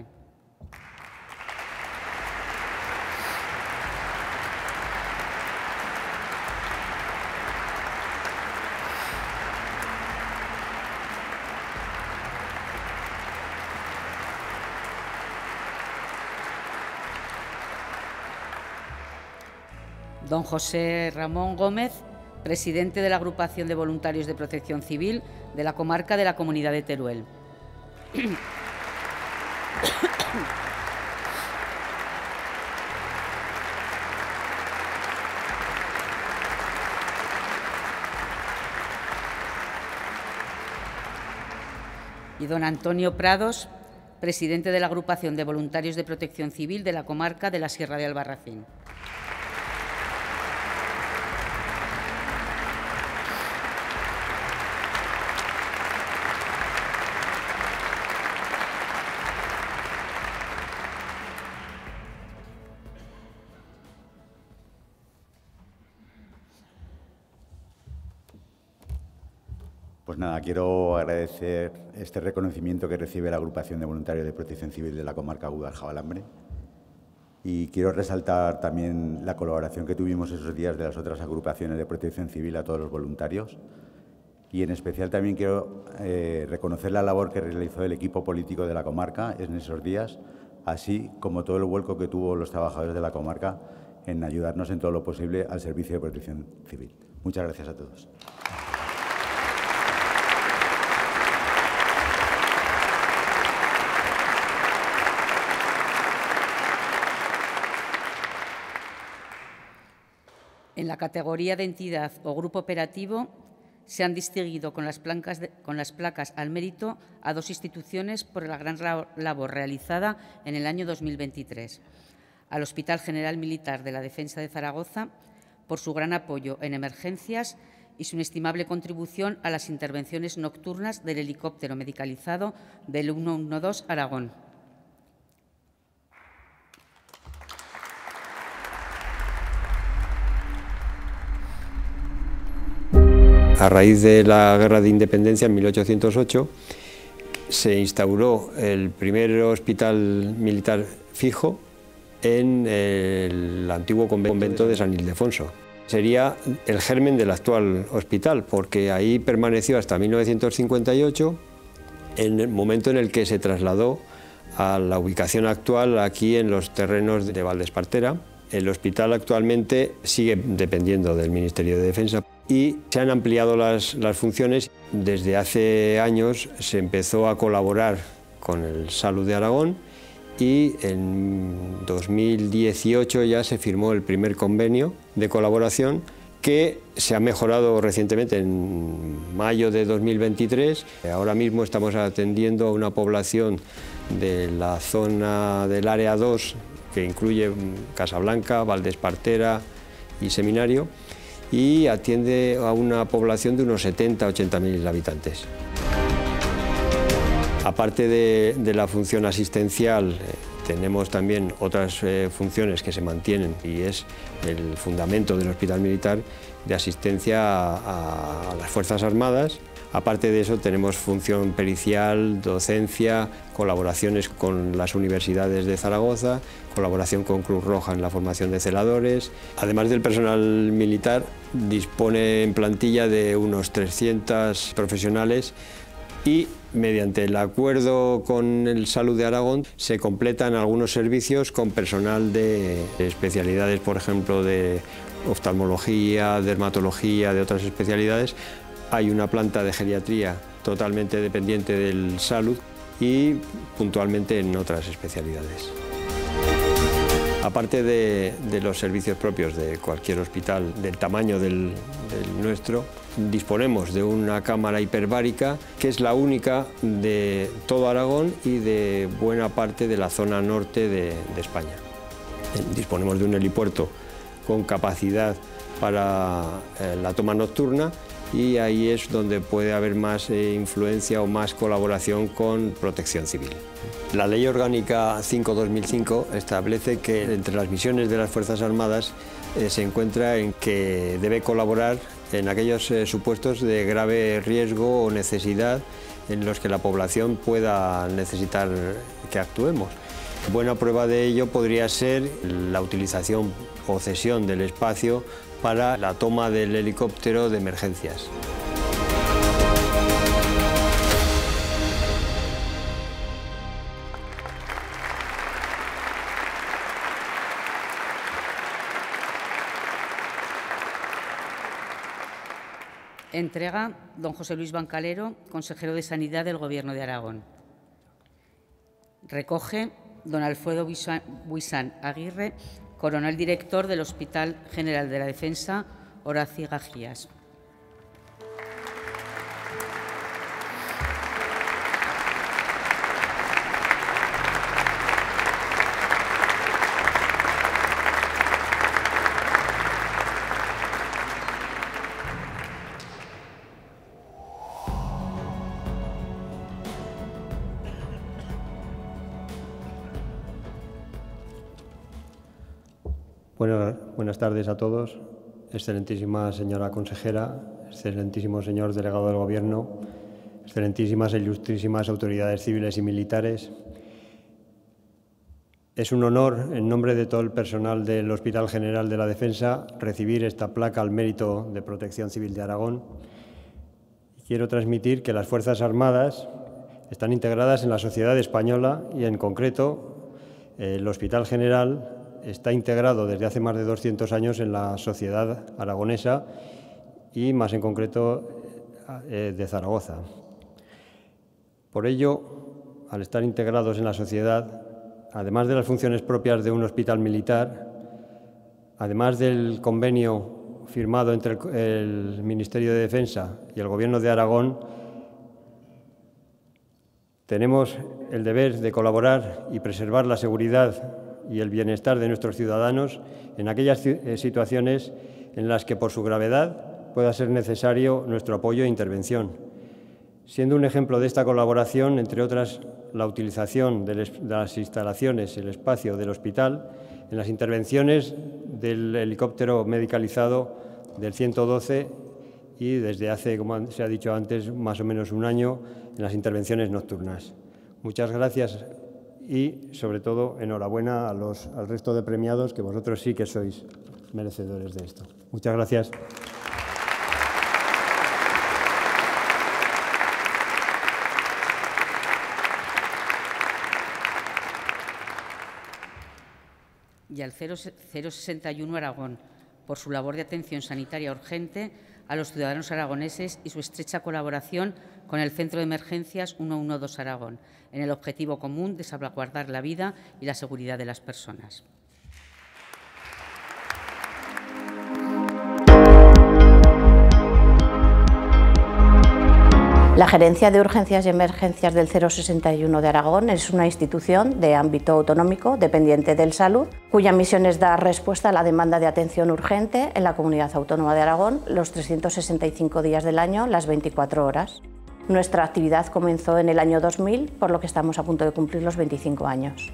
Don José Ramón Gómez, presidente de la Agrupación de Voluntarios de Protección Civil de la comarca de la Comunidad de Teruel. Y don Antonio Prados, presidente de la Agrupación de Voluntarios de Protección Civil de la comarca de la Sierra de Albarracín. Pues nada, quiero agradecer este reconocimiento que recibe la Agrupación de Voluntarios de Protección Civil de la comarca Guadalajara-Balambre y quiero resaltar también la colaboración que tuvimos esos días de las otras agrupaciones de protección civil a todos los voluntarios y en especial también quiero eh, reconocer la labor que realizó el equipo político de la comarca en esos días, así como todo el vuelco que tuvo los trabajadores de la comarca en ayudarnos en todo lo posible al servicio de protección civil. Muchas gracias a todos. En la categoría de entidad o grupo operativo se han distinguido con las, placas de, con las placas al mérito a dos instituciones por la gran labor realizada en el año dos mil veintitrés. Al Hospital General Militar de la Defensa de Zaragoza por su gran apoyo en emergencias y su inestimable contribución a las intervenciones nocturnas del helicóptero medicalizado del ciento doce Aragón. A raíz de la Guerra de Independencia en mil ochocientos ocho se instauró el primer hospital militar fijo en el antiguo convento de San Ildefonso. Sería el germen del actual hospital, porque ahí permaneció hasta mil novecientos cincuenta y ocho, en el momento en el que se trasladó a la ubicación actual aquí en los terrenos de Valdespartera. El hospital actualmente sigue dependiendo del Ministerio de Defensa y se han ampliado las, las funciones. Desde hace años se empezó a colaborar con el Salud de Aragón y en dos mil dieciocho ya se firmó el primer convenio de colaboración que se ha mejorado recientemente en mayo de dos mil veintitrés. Ahora mismo estamos atendiendo a una población de la zona del área dos, que incluye Casablanca, Valdespartera y Seminario, y atiende a una población de unos setenta a ochenta mil habitantes. Aparte de, de la función asistencial, eh, tenemos también otras eh, funciones que se mantienen y es el fundamento del Hospital Militar de asistencia a, a las Fuerzas Armadas. Aparte de eso tenemos función pericial, docencia, colaboraciones con las universidades de Zaragoza, colaboración con Cruz Roja en la formación de celadores. Además del personal militar, dispone en plantilla de unos trescientos profesionales y mediante el acuerdo con el Salud de Aragón se completan algunos servicios con personal de especialidades, por ejemplo, de oftalmología, dermatología, de otras especialidades. Hay una planta de geriatría totalmente dependiente del Salud y puntualmente en otras especialidades. Aparte de, de los servicios propios de cualquier hospital del tamaño del, del nuestro, disponemos de una cámara hiperbárica que es la única de todo Aragón y de buena parte de la zona norte de, de España. Disponemos de un helipuerto con capacidad para eh, la toma nocturna y ahí es donde puede haber más eh, influencia o más colaboración con Protección Civil. La Ley Orgánica cinco barra dos mil cinco establece que entre las misiones de las Fuerzas Armadas eh, se encuentra en que debe colaborar en aquellos eh, supuestos de grave riesgo o necesidad en los que la población pueda necesitar que actuemos. Buena prueba de ello podría ser la utilización o cesión del espacio para la toma del helicóptero de emergencias. Entrega don José Luis Bancalero, consejero de Sanidad del Gobierno de Aragón. Recoge don Alfredo Buisán Aguirre, coronel director del Hospital General de la Defensa, Horacio Gajías. Buenas, buenas tardes a todos, excelentísima señora consejera, excelentísimo señor delegado del Gobierno, excelentísimas e ilustrísimas autoridades civiles y militares. Es un honor, en nombre de todo el personal del Hospital General de la Defensa, recibir esta placa al mérito de Protección Civil de Aragón. Quiero transmitir que las Fuerzas Armadas están integradas en la sociedad española y, en concreto, el Hospital General está integrado desde hace más de doscientos años en la sociedad aragonesa y, más en concreto, de Zaragoza. Por ello, al estar integrados en la sociedad, además de las funciones propias de un hospital militar, además del convenio firmado entre el, el Ministerio de Defensa y el Gobierno de Aragón, tenemos el deber de colaborar y preservar la seguridad y el bienestar de nuestros ciudadanos en aquellas situaciones en las que, por su gravedad, pueda ser necesario nuestro apoyo e intervención. Siendo un ejemplo de esta colaboración, entre otras, la utilización de las instalaciones, el espacio del hospital, en las intervenciones del helicóptero medicalizado del ciento doce y desde hace, como se ha dicho antes, más o menos un año, en las intervenciones nocturnas. Muchas gracias y, sobre todo, enhorabuena a los, al resto de premiados, que vosotros sí que sois merecedores de esto. Muchas gracias. Y al cero sesenta y uno Aragón, por su labor de atención sanitaria urgente a los ciudadanos aragoneses y su estrecha colaboración con el Centro de Emergencias ciento doce Aragón, en el objetivo común de salvaguardar la vida y la seguridad de las personas. La Gerencia de Urgencias y Emergencias del cero sesenta y uno de Aragón es una institución de ámbito autonómico dependiente del Salud, cuya misión es dar respuesta a la demanda de atención urgente en la Comunidad Autónoma de Aragón los trescientos sesenta y cinco días del año, las veinticuatro horas. Nuestra actividad comenzó en el año dos mil, por lo que estamos a punto de cumplir los veinticinco años.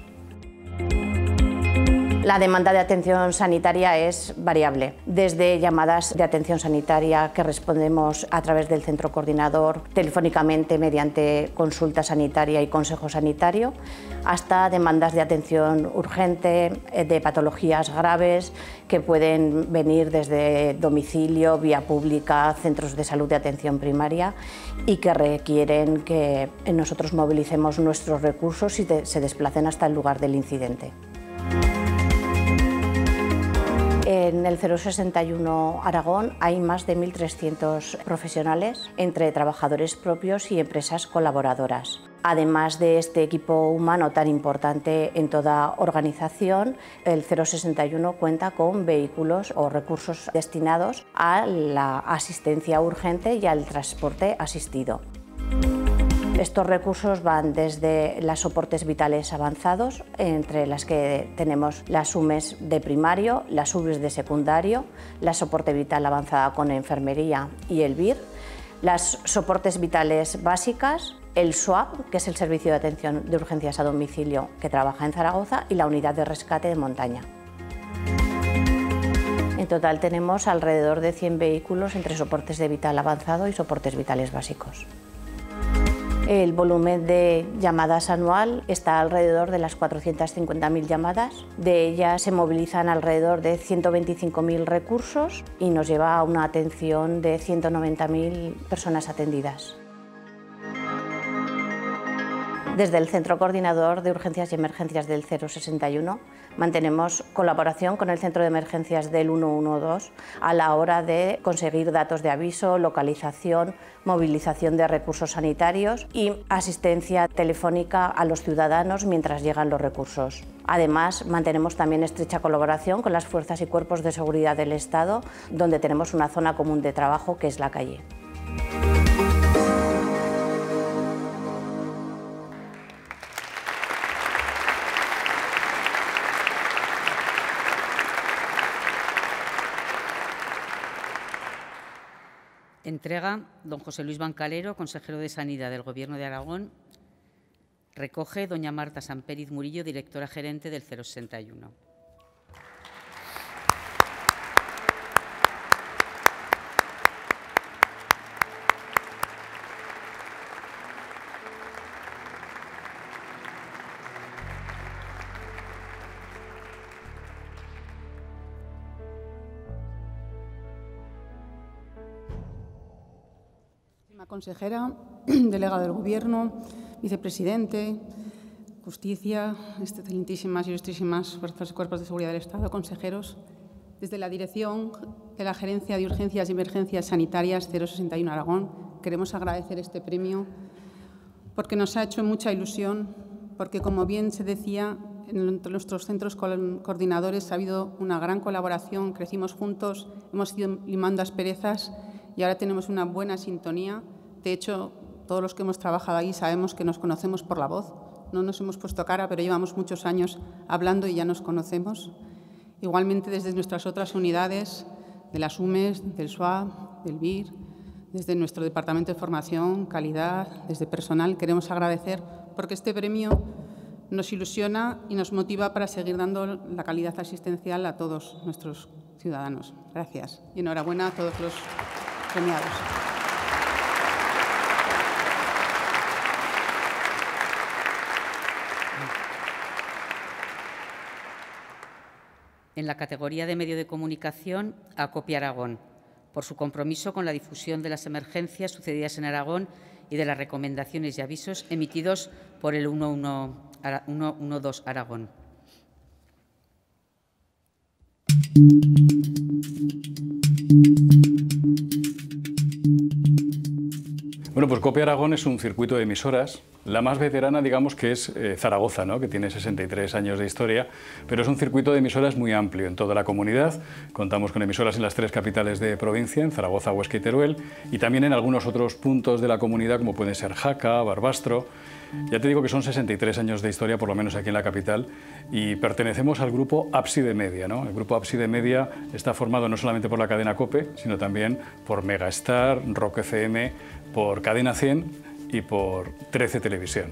La demanda de atención sanitaria es variable, desde llamadas de atención sanitaria que respondemos a través del centro coordinador telefónicamente mediante consulta sanitaria y consejo sanitario, hasta demandas de atención urgente de patologías graves que pueden venir desde domicilio, vía pública, centros de salud de atención primaria y que requieren que nosotros movilicemos nuestros recursos y se desplacen hasta el lugar del incidente. En el cero sesenta y uno Aragón hay más de mil trescientos profesionales entre trabajadores propios y empresas colaboradoras. Además de este equipo humano tan importante en toda organización, el cero sesenta y uno cuenta con vehículos o recursos destinados a la asistencia urgente y al transporte asistido. Estos recursos van desde los soportes vitales avanzados, entre las que tenemos las U M E S de primario, las U B I s de secundario, la soporte vital avanzada con enfermería y el V I R, las soportes vitales básicas, el S W A P, que es el Servicio de Atención de Urgencias a Domicilio que trabaja en Zaragoza, y la Unidad de Rescate de Montaña. En total tenemos alrededor de cien vehículos entre soportes de vital avanzado y soportes vitales básicos. El volumen de llamadas anual está alrededor de las cuatrocientas cincuenta mil llamadas. De ellas se movilizan alrededor de ciento veinticinco mil recursos y nos lleva a una atención de ciento noventa mil personas atendidas. Desde el Centro Coordinador de Urgencias y Emergencias del cero sesenta y uno mantenemos colaboración con el Centro de Emergencias del ciento doce a la hora de conseguir datos de aviso, localización, movilización de recursos sanitarios y asistencia telefónica a los ciudadanos mientras llegan los recursos. Además, mantenemos también estrecha colaboración con las fuerzas y cuerpos de seguridad del Estado, donde tenemos una zona común de trabajo que es la calle. Entrega don José Luis Bancalero, consejero de Sanidad del Gobierno de Aragón. Recoge doña Marta Samperiz Murillo, directora gerente del cero sesenta y uno. Consejera, delegado del Gobierno, vicepresidente, Justicia, excelentísimas y ilustrísimas fuerzas y cuerpos de seguridad del Estado, consejeros, desde la Dirección de la Gerencia de Urgencias y Emergencias Sanitarias cero sesenta y uno Aragón, queremos agradecer este premio porque nos ha hecho mucha ilusión, porque, como bien se decía, en nuestros centros coordinadores ha habido una gran colaboración, crecimos juntos, hemos ido limando asperezas y ahora tenemos una buena sintonía. De hecho, todos los que hemos trabajado ahí sabemos que nos conocemos por la voz. No nos hemos puesto cara, pero llevamos muchos años hablando y ya nos conocemos. Igualmente, desde nuestras otras unidades, de las U M E S, del S W A P, del V I R, desde nuestro Departamento de Formación, Calidad, desde personal, queremos agradecer porque este premio nos ilusiona y nos motiva para seguir dando la calidad asistencial a todos nuestros ciudadanos. Gracias. Y enhorabuena a todos los premiados. En la categoría de medio de comunicación, a Copia Aragón, por su compromiso con la difusión de las emergencias sucedidas en Aragón y de las recomendaciones y avisos emitidos por el ciento doce Aragón. Bueno, pues Copia Aragón es un circuito de emisoras. La más veterana, digamos, que es eh, Zaragoza, ¿no?, que tiene sesenta y tres años de historia, pero es un circuito de emisoras muy amplio en toda la comunidad. Contamos con emisoras en las tres capitales de provincia, en Zaragoza, Huesca y Teruel, y también en algunos otros puntos de la comunidad, como pueden ser Jaca, Barbastro. Ya te digo que son sesenta y tres años de historia, por lo menos aquí en la capital, y pertenecemos al grupo Ábside Media, ¿no? El grupo Ábside Media está formado no solamente por la cadena COPE, sino también por Megastar, Rock F M, por Cadena cien y por trece Televisión.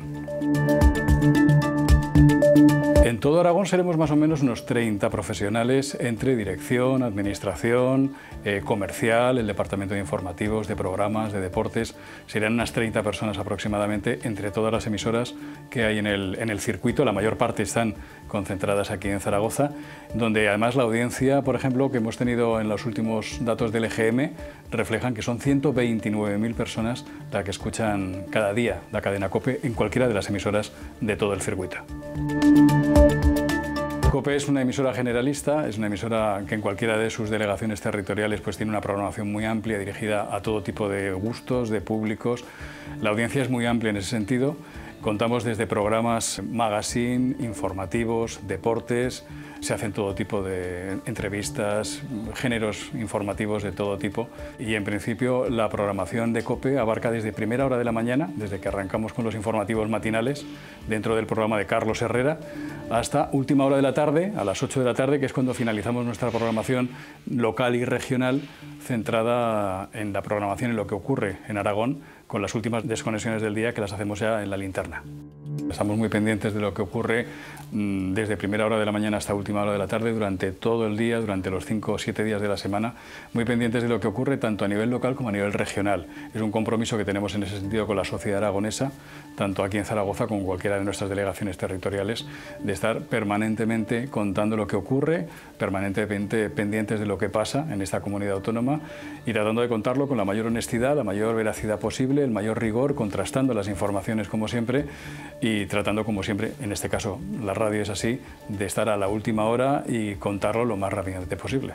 En todo Aragón seremos más o menos unos treinta profesionales entre dirección, administración, eh, comercial, el departamento de informativos, de programas, de deportes. Serán unas treinta personas aproximadamente entre todas las emisoras que hay en el, en el circuito. La mayor parte están concentradas aquí en Zaragoza, donde además la audiencia, por ejemplo, que hemos tenido en los últimos datos del E G M, reflejan que son ciento veintinueve mil personas las que escuchan cada día la cadena COPE en cualquiera de las emisoras de todo el circuito. COPE es una emisora generalista, es una emisora que en cualquiera de sus delegaciones territoriales pues tiene una programación muy amplia dirigida a todo tipo de gustos, de públicos. La audiencia es muy amplia en ese sentido. Contamos desde programas magazine, informativos, deportes, se hacen todo tipo de entrevistas, géneros informativos de todo tipo y en principio la programación de COPE abarca desde primera hora de la mañana, desde que arrancamos con los informativos matinales dentro del programa de Carlos Herrera, hasta última hora de la tarde, a las ocho de la tarde, que es cuando finalizamos nuestra programación local y regional centrada en la programación en lo que ocurre en Aragón, con las últimas desconexiones del día que las hacemos ya en la linterna. Estamos muy pendientes de lo que ocurre mmm, desde primera hora de la mañana hasta última hora de la tarde, durante todo el día, durante los cinco o siete días de la semana, muy pendientes de lo que ocurre tanto a nivel local como a nivel regional. Es un compromiso que tenemos en ese sentido con la sociedad aragonesa, tanto aquí en Zaragoza como en cualquiera de nuestras delegaciones territoriales, de estar permanentemente contando lo que ocurre, permanentemente pendientes de lo que pasa en esta comunidad autónoma y tratando de contarlo con la mayor honestidad, la mayor veracidad posible, el mayor rigor, contrastando las informaciones como siempre y tratando como siempre, en este caso la radio es así, de estar a la última hora y contarlo lo más rápidamente posible.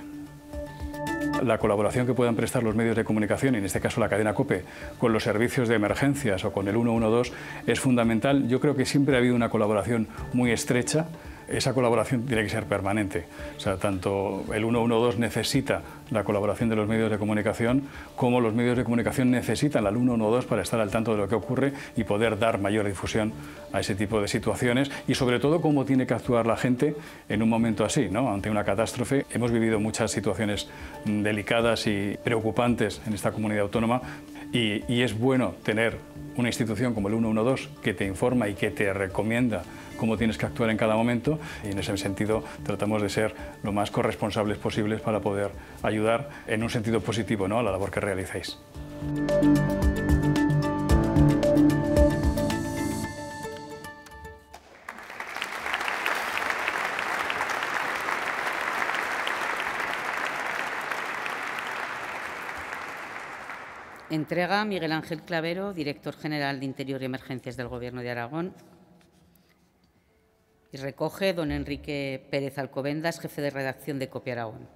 La colaboración que puedan prestar los medios de comunicación, y en este caso la cadena COPE, con los servicios de emergencias o con el uno uno dos es fundamental. Yo creo que siempre ha habido una colaboración muy estrecha. Esa colaboración tiene que ser permanente. O sea, tanto el uno uno dos necesita la colaboración de los medios de comunicación como los medios de comunicación necesitan al uno uno dos para estar al tanto de lo que ocurre y poder dar mayor difusión a ese tipo de situaciones y sobre todo cómo tiene que actuar la gente en un momento así, ¿no? Ante una catástrofe. Hemos vivido muchas situaciones delicadas y preocupantes en esta comunidad autónoma y, y es bueno tener una institución como el uno uno dos que te informa y que te recomienda cómo tienes que actuar en cada momento y en ese sentido tratamos de ser lo más corresponsables posibles para poder ayudar en un sentido positivo, ¿no?, a la labor que realizáis. Entrega Miguel Ángel Clavero, director general de Interior y Emergencias del Gobierno de Aragón. Y recoge don Enrique Pérez Alcobendas, jefe de redacción de COPE Aragón.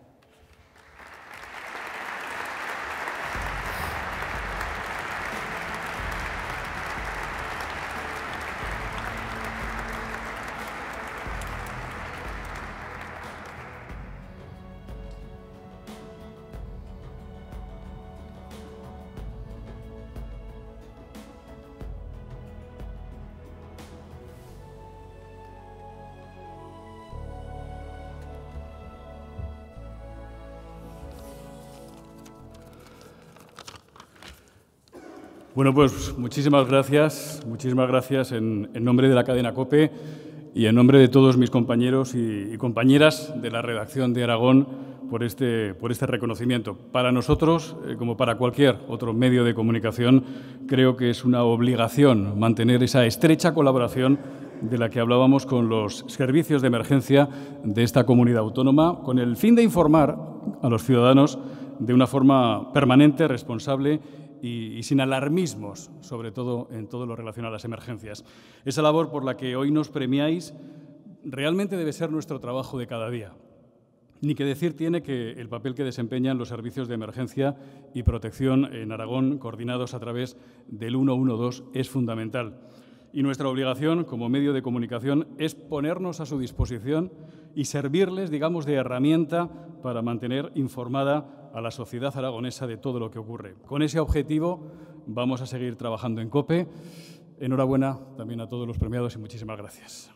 Bueno, pues muchísimas gracias, muchísimas gracias en, en nombre de la cadena COPE y en nombre de todos mis compañeros y, y compañeras de la redacción de Aragón por este, por este reconocimiento. Para nosotros, eh, como para cualquier otro medio de comunicación, creo que es una obligación mantener esa estrecha colaboración de la que hablábamos con los servicios de emergencia de esta comunidad autónoma, con el fin de informar a los ciudadanos de una forma permanente, responsable y, y sin alarmismos, sobre todo en todo lo relacionado a las emergencias. Esa labor por la que hoy nos premiáis realmente debe ser nuestro trabajo de cada día. Ni que decir tiene que el papel que desempeñan los servicios de emergencia y protección en Aragón, coordinados a través del uno uno dos, es fundamental. Y nuestra obligación como medio de comunicación es ponernos a su disposición y servirles, digamos, de herramienta para mantener informada a la sociedad aragonesa de todo lo que ocurre. Con ese objetivo vamos a seguir trabajando en COPE. Enhorabuena también a todos los premiados y muchísimas gracias.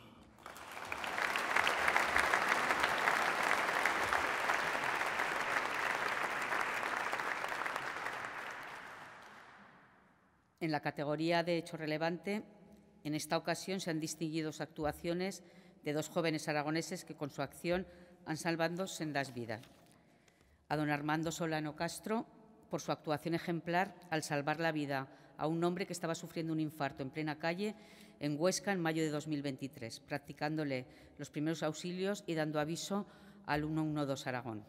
En la categoría de hecho relevante, en esta ocasión se han distinguido actuaciones de dos jóvenes aragoneses que con su acción han salvado sendas vidas. A don Armando Solano Castro, por su actuación ejemplar al salvar la vida a un hombre que estaba sufriendo un infarto en plena calle en Huesca en mayo de dos mil veintitrés, practicándole los primeros auxilios y dando aviso al uno uno dos Aragón.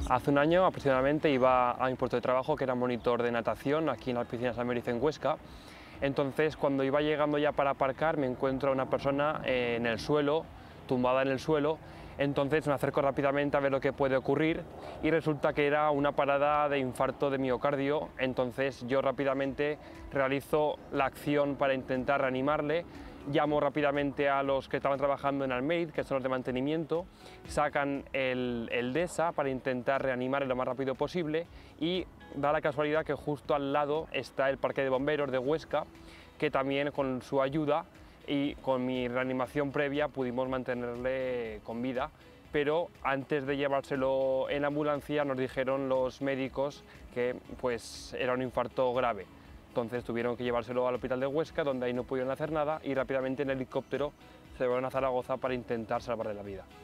Hace un año aproximadamente iba a mi puesto de trabajo, que era monitor de natación aquí en las piscinas América en Huesca. Entonces, cuando iba llegando ya para aparcar, me encuentro a una persona en el suelo, tumbada en el suelo. Entonces me acerco rápidamente a ver lo que puede ocurrir y resulta que era una parada de infarto de miocardio. Entonces yo rápidamente realizo la acción para intentar reanimarle. Llamo rápidamente a los que estaban trabajando en Almeid, que son los de mantenimiento, sacan el, el DESA para intentar reanimarle lo más rápido posible y da la casualidad que justo al lado está el parque de bomberos de Huesca, que también con su ayuda y con mi reanimación previa pudimos mantenerle con vida, pero antes de llevárselo en ambulancia nos dijeron los médicos que pues, era un infarto grave. Entonces tuvieron que llevárselo al hospital de Huesca, donde ahí no pudieron hacer nada, y rápidamente en helicóptero se llevaron a Zaragoza para intentar salvarle la vida.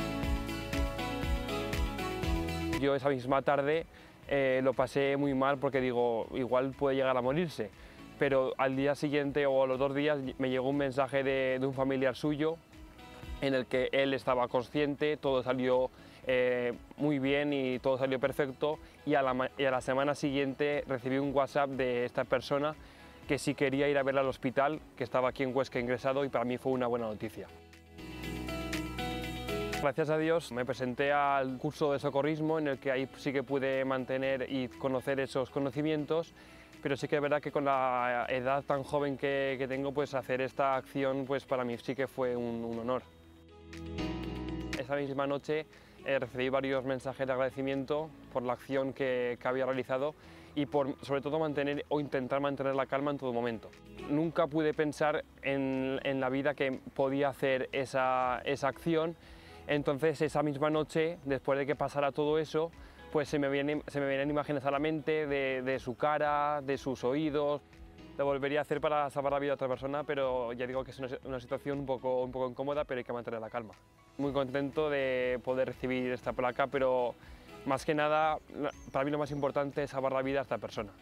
Yo esa misma tarde eh, lo pasé muy mal porque digo, igual puede llegar a morirse, pero al día siguiente o a los dos días me llegó un mensaje de, de un familiar suyo en el que él estaba consciente, todo salió Eh, muy bien y todo salió perfecto, y a, la, y a la semana siguiente recibí un WhatsApp de esta persona que sí quería ir a verla al hospital, que estaba aquí en Huesca ingresado, y para mí fue una buena noticia. Gracias a Dios me presenté al curso de socorrismo, en el que ahí sí que pude mantener y conocer esos conocimientos, pero sí que es verdad que con la edad tan joven que, que tengo, pues hacer esta acción pues para mí sí que fue un, un honor. Esa misma noche Eh, recibí varios mensajes de agradecimiento por la acción que, que había realizado y por, sobre todo, mantener o intentar mantener la calma en todo momento. Nunca pude pensar en, en la vida que podía hacer esa, esa acción, entonces esa misma noche, después de que pasara todo eso, pues se me vienen, se me vienen imágenes a la mente de, de su cara, de sus oídos. Lo volvería a hacer para salvar la vida de otra persona, pero ya digo que es una, una situación un poco, un poco incómoda, pero hay que mantener la calma. Muy contento de poder recibir esta placa, pero más que nada, para mí lo más importante es salvar la vida a esta persona.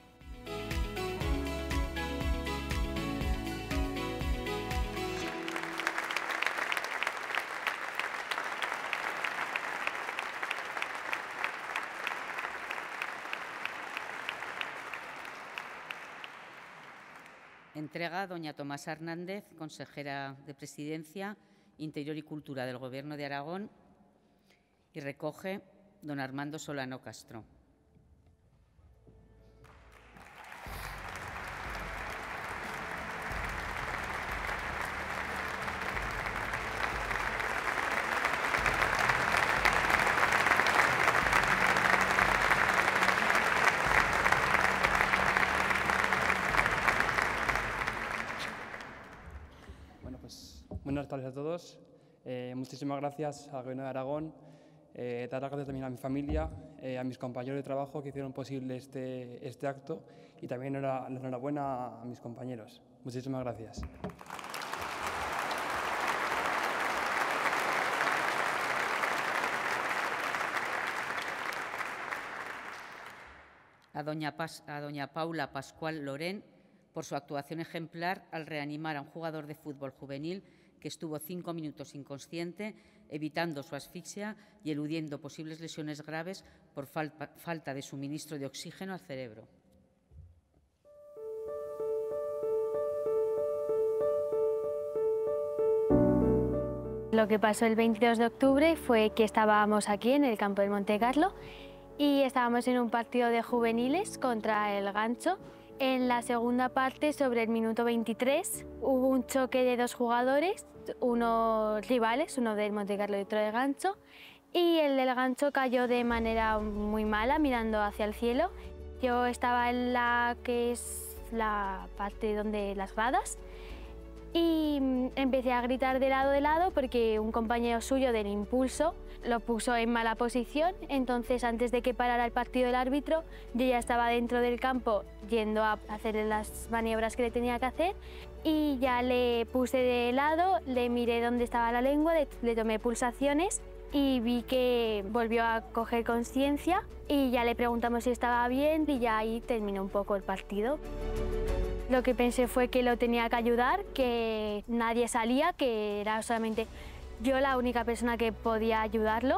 Entrega a doña Tomasa Hernández, consejera de Presidencia, Interior y Cultura del Gobierno de Aragón, y recoge don Armando Solano Castro. Buenas tardes a todos. Eh, muchísimas gracias al Gobierno de Aragón. Eh, dar las gracias también a mi familia, eh, a mis compañeros de trabajo que hicieron posible este, este acto, y también la enhorabuena a mis compañeros. Muchísimas gracias. A doña, Pas, a doña Paula Pascual Lorén, por su actuación ejemplar al reanimar a un jugador de fútbol juvenil que estuvo cinco minutos inconsciente, evitando su asfixia y eludiendo posibles lesiones graves por falta, falta de suministro de oxígeno al cerebro. Lo que pasó el veintidós de octubre fue que estábamos aquí en el campo del Monte Carlo y estábamos en un partido de juveniles contra el Gancho. En la segunda parte, sobre el minuto veintitrés, hubo un choque de dos jugadores, unos rivales, uno del Monte Carlo y otro del Gancho, y el del Gancho cayó de manera muy mala, mirando hacia el cielo. Yo estaba en la que es la parte donde las gradas y empecé a gritar de lado de lado porque un compañero suyo del impulso lo puso en mala posición. Entonces, antes de que parara el partido el árbitro, yo ya estaba dentro del campo yendo a hacer las maniobras que le tenía que hacer, y ya le puse de lado, le miré dónde estaba la lengua, le, le tomé pulsaciones y vi que volvió a coger conciencia, y ya le preguntamos si estaba bien, y ya ahí terminó un poco el partido. Lo que pensé fue que lo tenía que ayudar, que nadie salía, que era solamente yo la única persona que podía ayudarlo,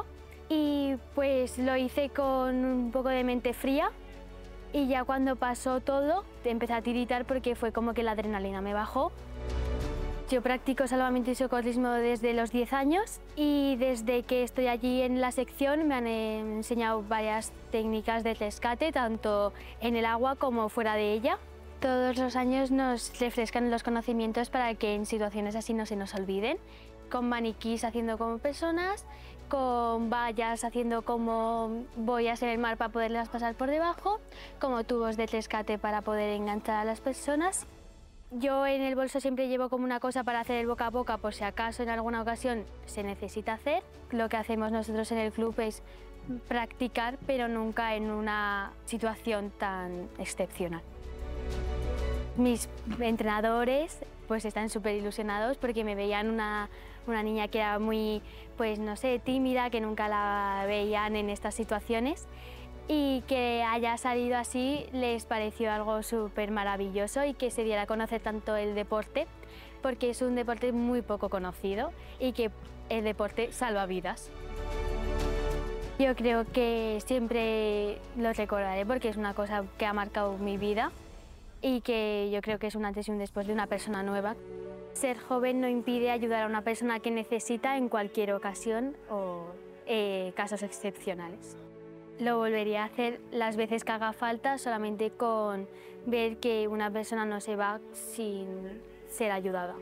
y pues lo hice con un poco de mente fría y ya cuando pasó todo empecé a tiritar porque fue como que la adrenalina me bajó. Yo practico salvamento y socorrismo desde los diez años y desde que estoy allí en la sección me han enseñado varias técnicas de rescate, tanto en el agua como fuera de ella. Todos los años nos refrescan los conocimientos para que en situaciones así no se nos olviden, con maniquís haciendo como personas, con vallas haciendo como boyas en el mar para poderlas pasar por debajo, como tubos de rescate para poder enganchar a las personas. Yo en el bolso siempre llevo como una cosa para hacer el boca a boca por si acaso en alguna ocasión se necesita hacer. Lo que hacemos nosotros en el club es practicar, pero nunca en una situación tan excepcional. Mis entrenadores pues están súper ilusionados porque me veían una, una niña que era muy, pues no sé, tímida, que nunca la veían en estas situaciones. Y que haya salido así les pareció algo súper maravilloso y que se diera a conocer tanto el deporte, porque es un deporte muy poco conocido y que el deporte salva vidas. Yo creo que siempre lo recordaré porque es una cosa que ha marcado mi vida y que yo creo que es un antes y un después de una persona nueva. Ser joven no impide ayudar a una persona que necesita en cualquier ocasión o eh, casos excepcionales. Lo volvería a hacer las veces que haga falta, solamente con ver que una persona no se va sin ser ayudada.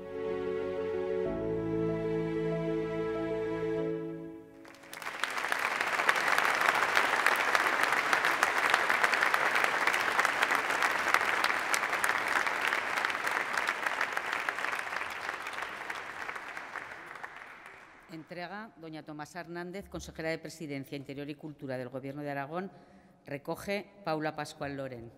Entrega doña Tomasa Hernández, consejera de Presidencia, Interior y Cultura del Gobierno de Aragón. Recoge Paula Pascual Loren.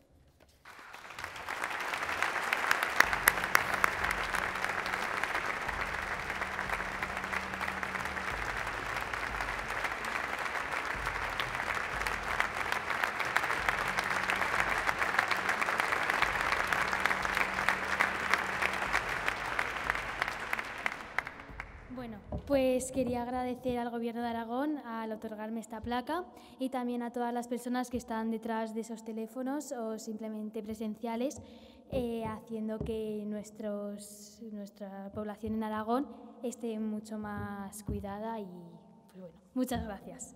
Bueno, pues quería agradecer al Gobierno de Aragón al otorgarme esta placa y también a todas las personas que están detrás de esos teléfonos o simplemente presenciales, eh, haciendo que nuestros, nuestra población en Aragón esté mucho más cuidada y pues bueno, muchas gracias.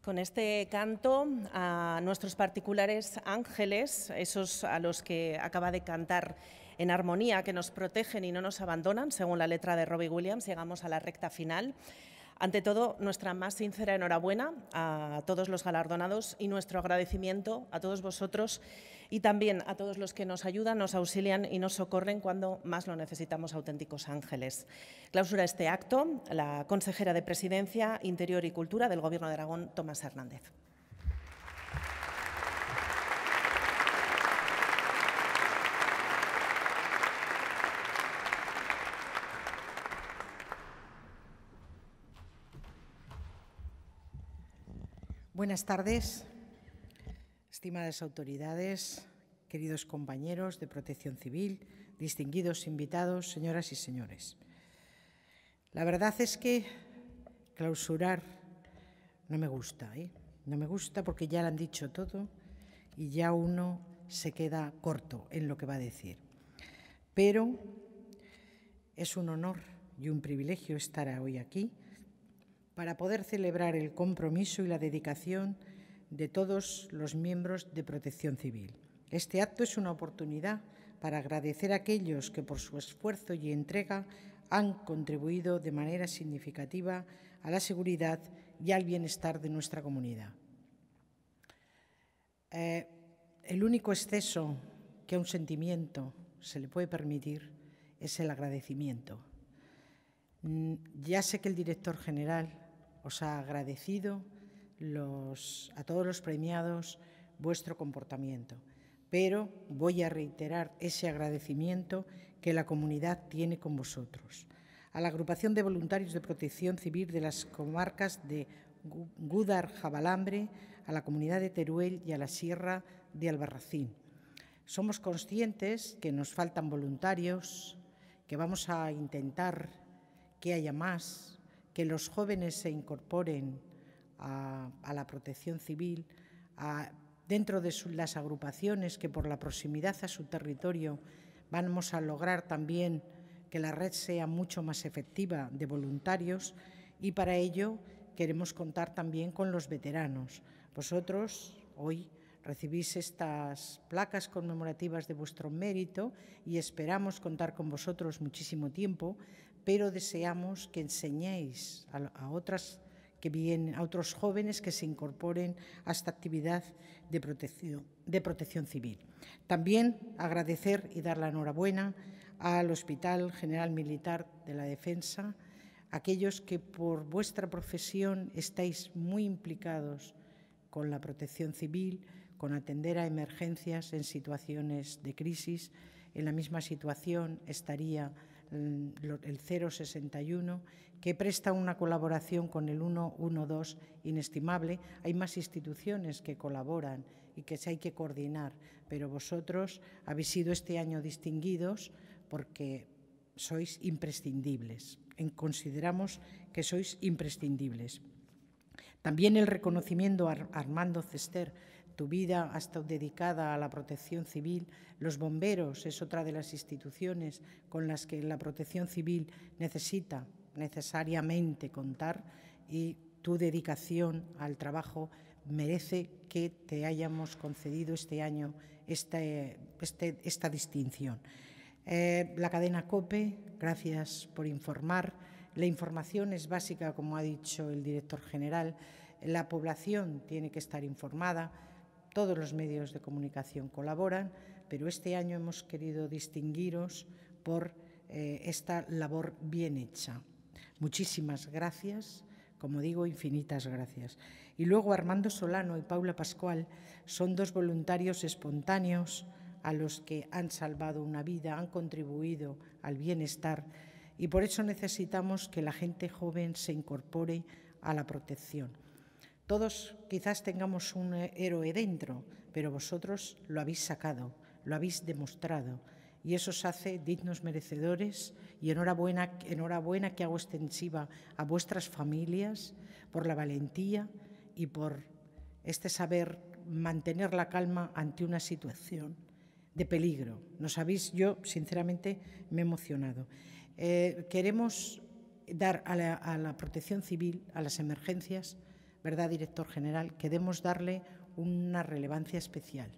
Con este canto a nuestros particulares ángeles, esos a los que acaba de cantar en armonía, que nos protegen y no nos abandonan, según la letra de Robbie Williams, llegamos a la recta final. Ante todo, nuestra más sincera enhorabuena a todos los galardonados y nuestro agradecimiento a todos vosotros y también a todos los que nos ayudan, nos auxilian y nos socorren cuando más lo necesitamos, auténticos ángeles. Clausura este acto la consejera de Presidencia, Interior y Cultura del Gobierno de Aragón, Tomás Hernández. Buenas tardes, estimadas autoridades, queridos compañeros de Protección Civil, distinguidos invitados, señoras y señores. La verdad es que clausurar no me gusta, ¿eh? No me gusta porque ya lo han dicho todo y ya uno se queda corto en lo que va a decir. Pero es un honor y un privilegio estar hoy aquí para poder celebrar el compromiso y la dedicación de todos los miembros de Protección Civil. Este acto es una oportunidad para agradecer a aquellos que por su esfuerzo y entrega han contribuido de manera significativa a la seguridad y al bienestar de nuestra comunidad. Eh, el único exceso que a un sentimiento se le puede permitir es el agradecimiento. Ya sé que el director general os ha agradecido los, a todos los premiados vuestro comportamiento, pero voy a reiterar ese agradecimiento que la comunidad tiene con vosotros. A la agrupación de voluntarios de Protección Civil de las comarcas de Gúdar-Jabalambre, a la comunidad de Teruel y a la Sierra de Albarracín. Somos conscientes que nos faltan voluntarios, que vamos a intentar que haya más, que los jóvenes se incorporen a, a la protección civil, a, dentro de su, las agrupaciones que por la proximidad a su territorio vamos a lograr también que la red sea mucho más efectiva de voluntarios y para ello queremos contar también con los veteranos. Vosotros hoy recibís estas placas conmemorativas de vuestro mérito y esperamos contar con vosotros muchísimo tiempo, pero deseamos que enseñéis a, a, otras que vienen, a otros jóvenes que se incorporen a esta actividad de protección, de protección civil. También agradecer y dar la enhorabuena al Hospital General Militar de la Defensa, aquellos que por vuestra profesión estáis muy implicados con la protección civil, con atender a emergencias en situaciones de crisis. En la misma situación estaría el cero sesenta y uno, que presta una colaboración con el ciento doce inestimable. Hay más instituciones que colaboran y que se hay que coordinar, pero vosotros habéis sido este año distinguidos porque sois imprescindibles. Consideramos que sois imprescindibles. También el reconocimiento a Armando Cester. Tu vida ha estado dedicada a la protección civil. Los bomberos es otra de las instituciones con las que la protección civil necesita necesariamente contar y tu dedicación al trabajo merece que te hayamos concedido este año este, este, esta distinción. Eh, la cadena COPE, gracias por informar. La información es básica, como ha dicho el director general. La población tiene que estar informada. Todos los medios de comunicación colaboran, pero este año hemos querido distinguiros por eh, esta labor bien hecha. Muchísimas gracias, como digo, infinitas gracias. Y luego Armando Solano y Paula Pascual son dos voluntarios espontáneos a los que han salvado una vida, han contribuido al bienestar y por eso necesitamos que la gente joven se incorpore a la protección. Todos quizás tengamos un héroe dentro, pero vosotros lo habéis sacado, lo habéis demostrado y eso os hace dignos merecedores y enhorabuena, enhorabuena que hago extensiva a vuestras familias por la valentía y por este saber mantener la calma ante una situación de peligro. Nos habéis, yo sinceramente me he emocionado. Eh, queremos dar a la, a la protección civil, a las emergencias, ¿verdad, director general?, que debemos darle una relevancia especial.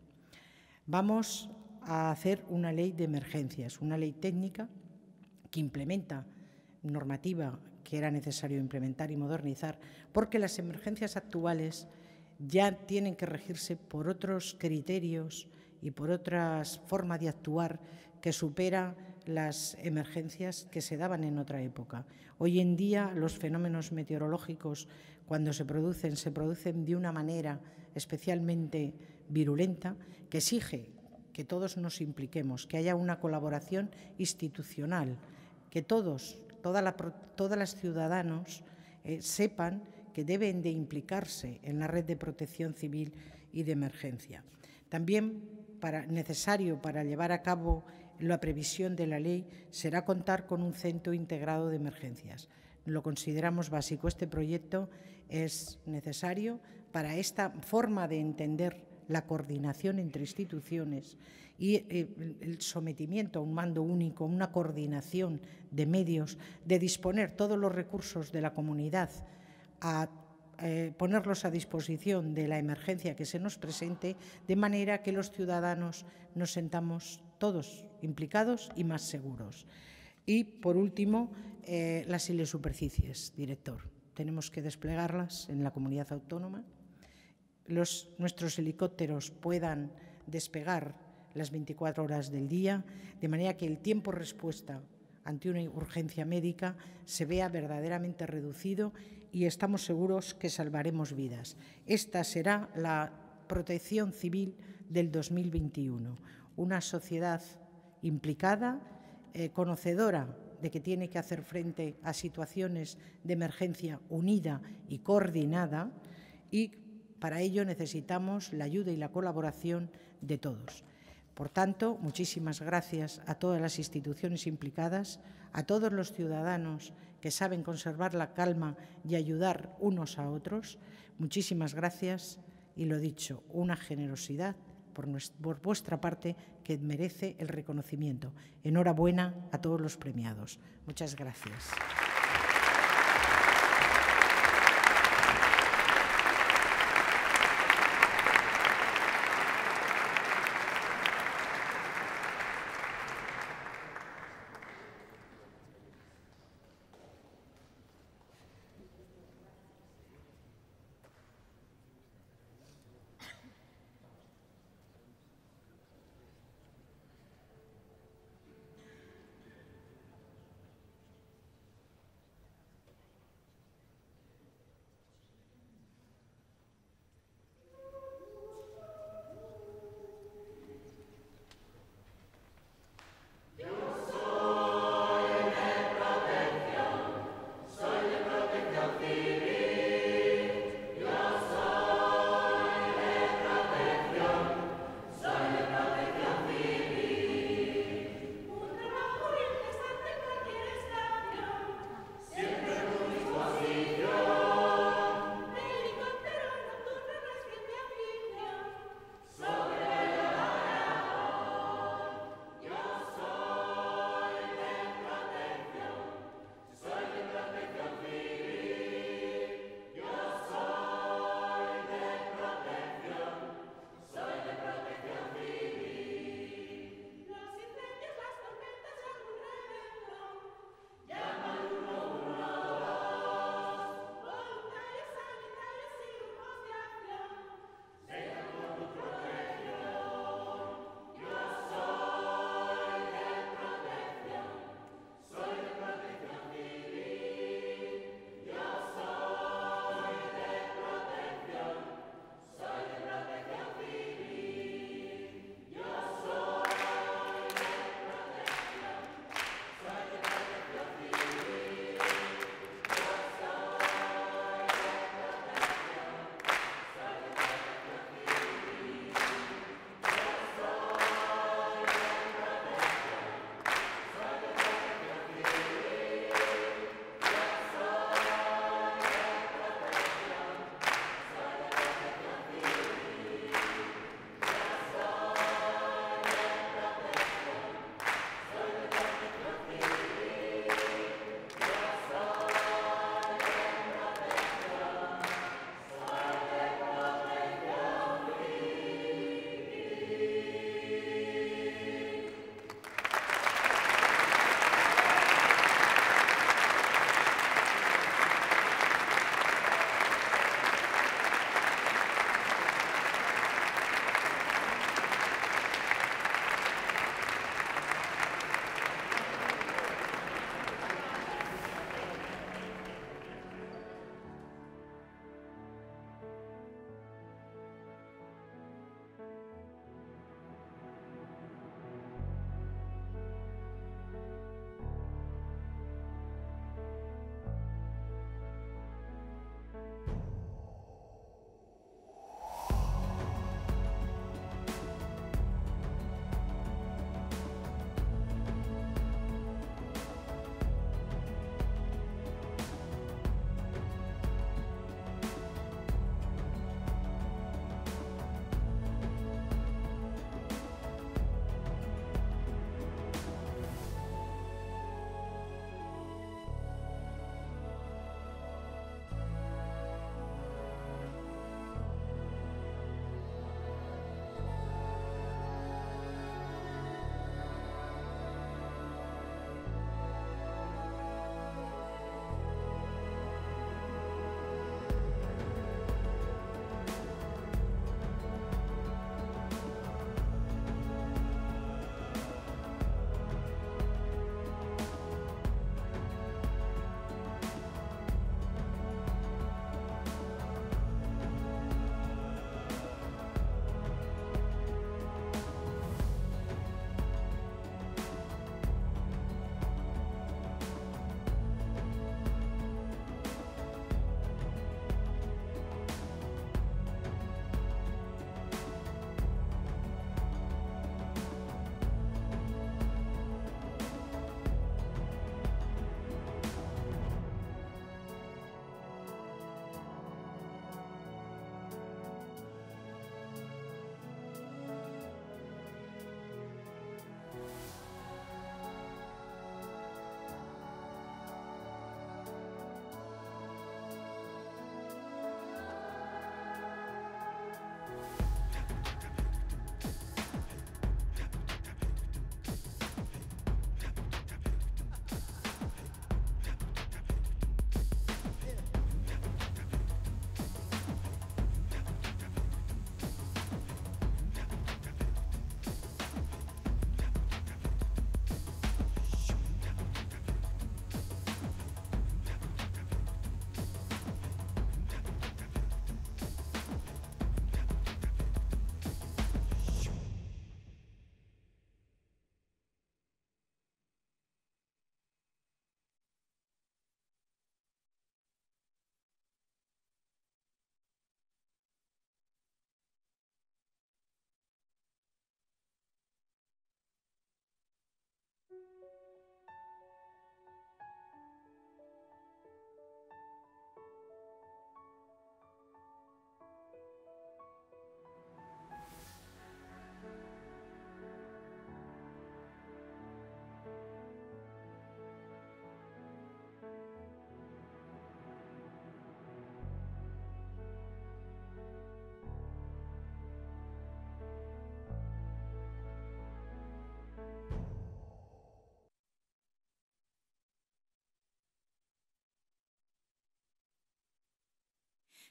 Vamos a hacer una ley de emergencias, una ley técnica que implementa normativa que era necesario implementar y modernizar, porque las emergencias actuales ya tienen que regirse por otros criterios y por otras formas de actuar que supera las emergencias que se daban en otra época. Hoy en día los fenómenos meteorológicos, cuando se producen, se producen de una manera especialmente virulenta que exige que todos nos impliquemos, que haya una colaboración institucional, que todos, toda la, todas las ciudadanos eh, sepan que deben de implicarse en la red de protección civil y de emergencia. También para, necesario para llevar a cabo la previsión de la ley será contar con un centro integrado de emergencias. Lo consideramos básico. Este proyecto es necesario para esta forma de entender la coordinación entre instituciones y el sometimiento a un mando único, una coordinación de medios, de disponer todos los recursos de la comunidad a eh, ponerlos a disposición de la emergencia que se nos presente, de manera que los ciudadanos nos sentamos todos implicados y más seguros. Y, por último, eh, las superficies, director. Tenemos que desplegarlas en la comunidad autónoma. Los, nuestros helicópteros puedan despegar las veinticuatro horas del día, de manera que el tiempo respuesta ante una urgencia médica se vea verdaderamente reducido y estamos seguros que salvaremos vidas. Esta será la protección civil del dos mil veintiuno. Una sociedad implicada, eh, conocedora de que tiene que hacer frente a situaciones de emergencia unida y coordinada, y para ello necesitamos la ayuda y la colaboración de todos. Por tanto, muchísimas gracias a todas las instituciones implicadas, a todos los ciudadanos que saben conservar la calma y ayudar unos a otros. Muchísimas gracias y, lo dicho, una generosidad por, nuestra, por vuestra parte que merece el reconocimiento. Enhorabuena a todos los premiados. Muchas gracias.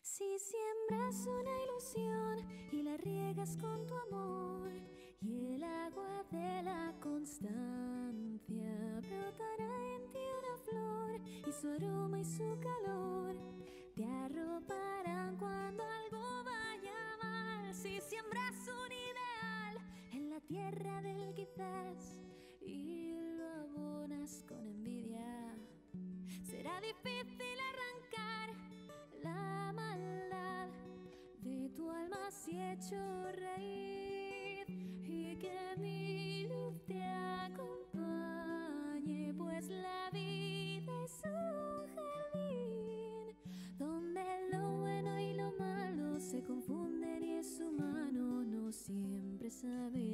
Si siembras una ilusión y la riegas con tu amor, y el agua de la constancia brotará en ti una flor, y su aroma y su calor te arroparán cuando algo vaya mal. Si siembras un ideal en la tierra del quizás y lo abonas con envidia, será difícil arrancar la maldad de tu alma si hecho raíz, y que mi luz te acompañe, pues la vida es un jardín donde lo bueno y lo malo se confunden y es humano no siempre saber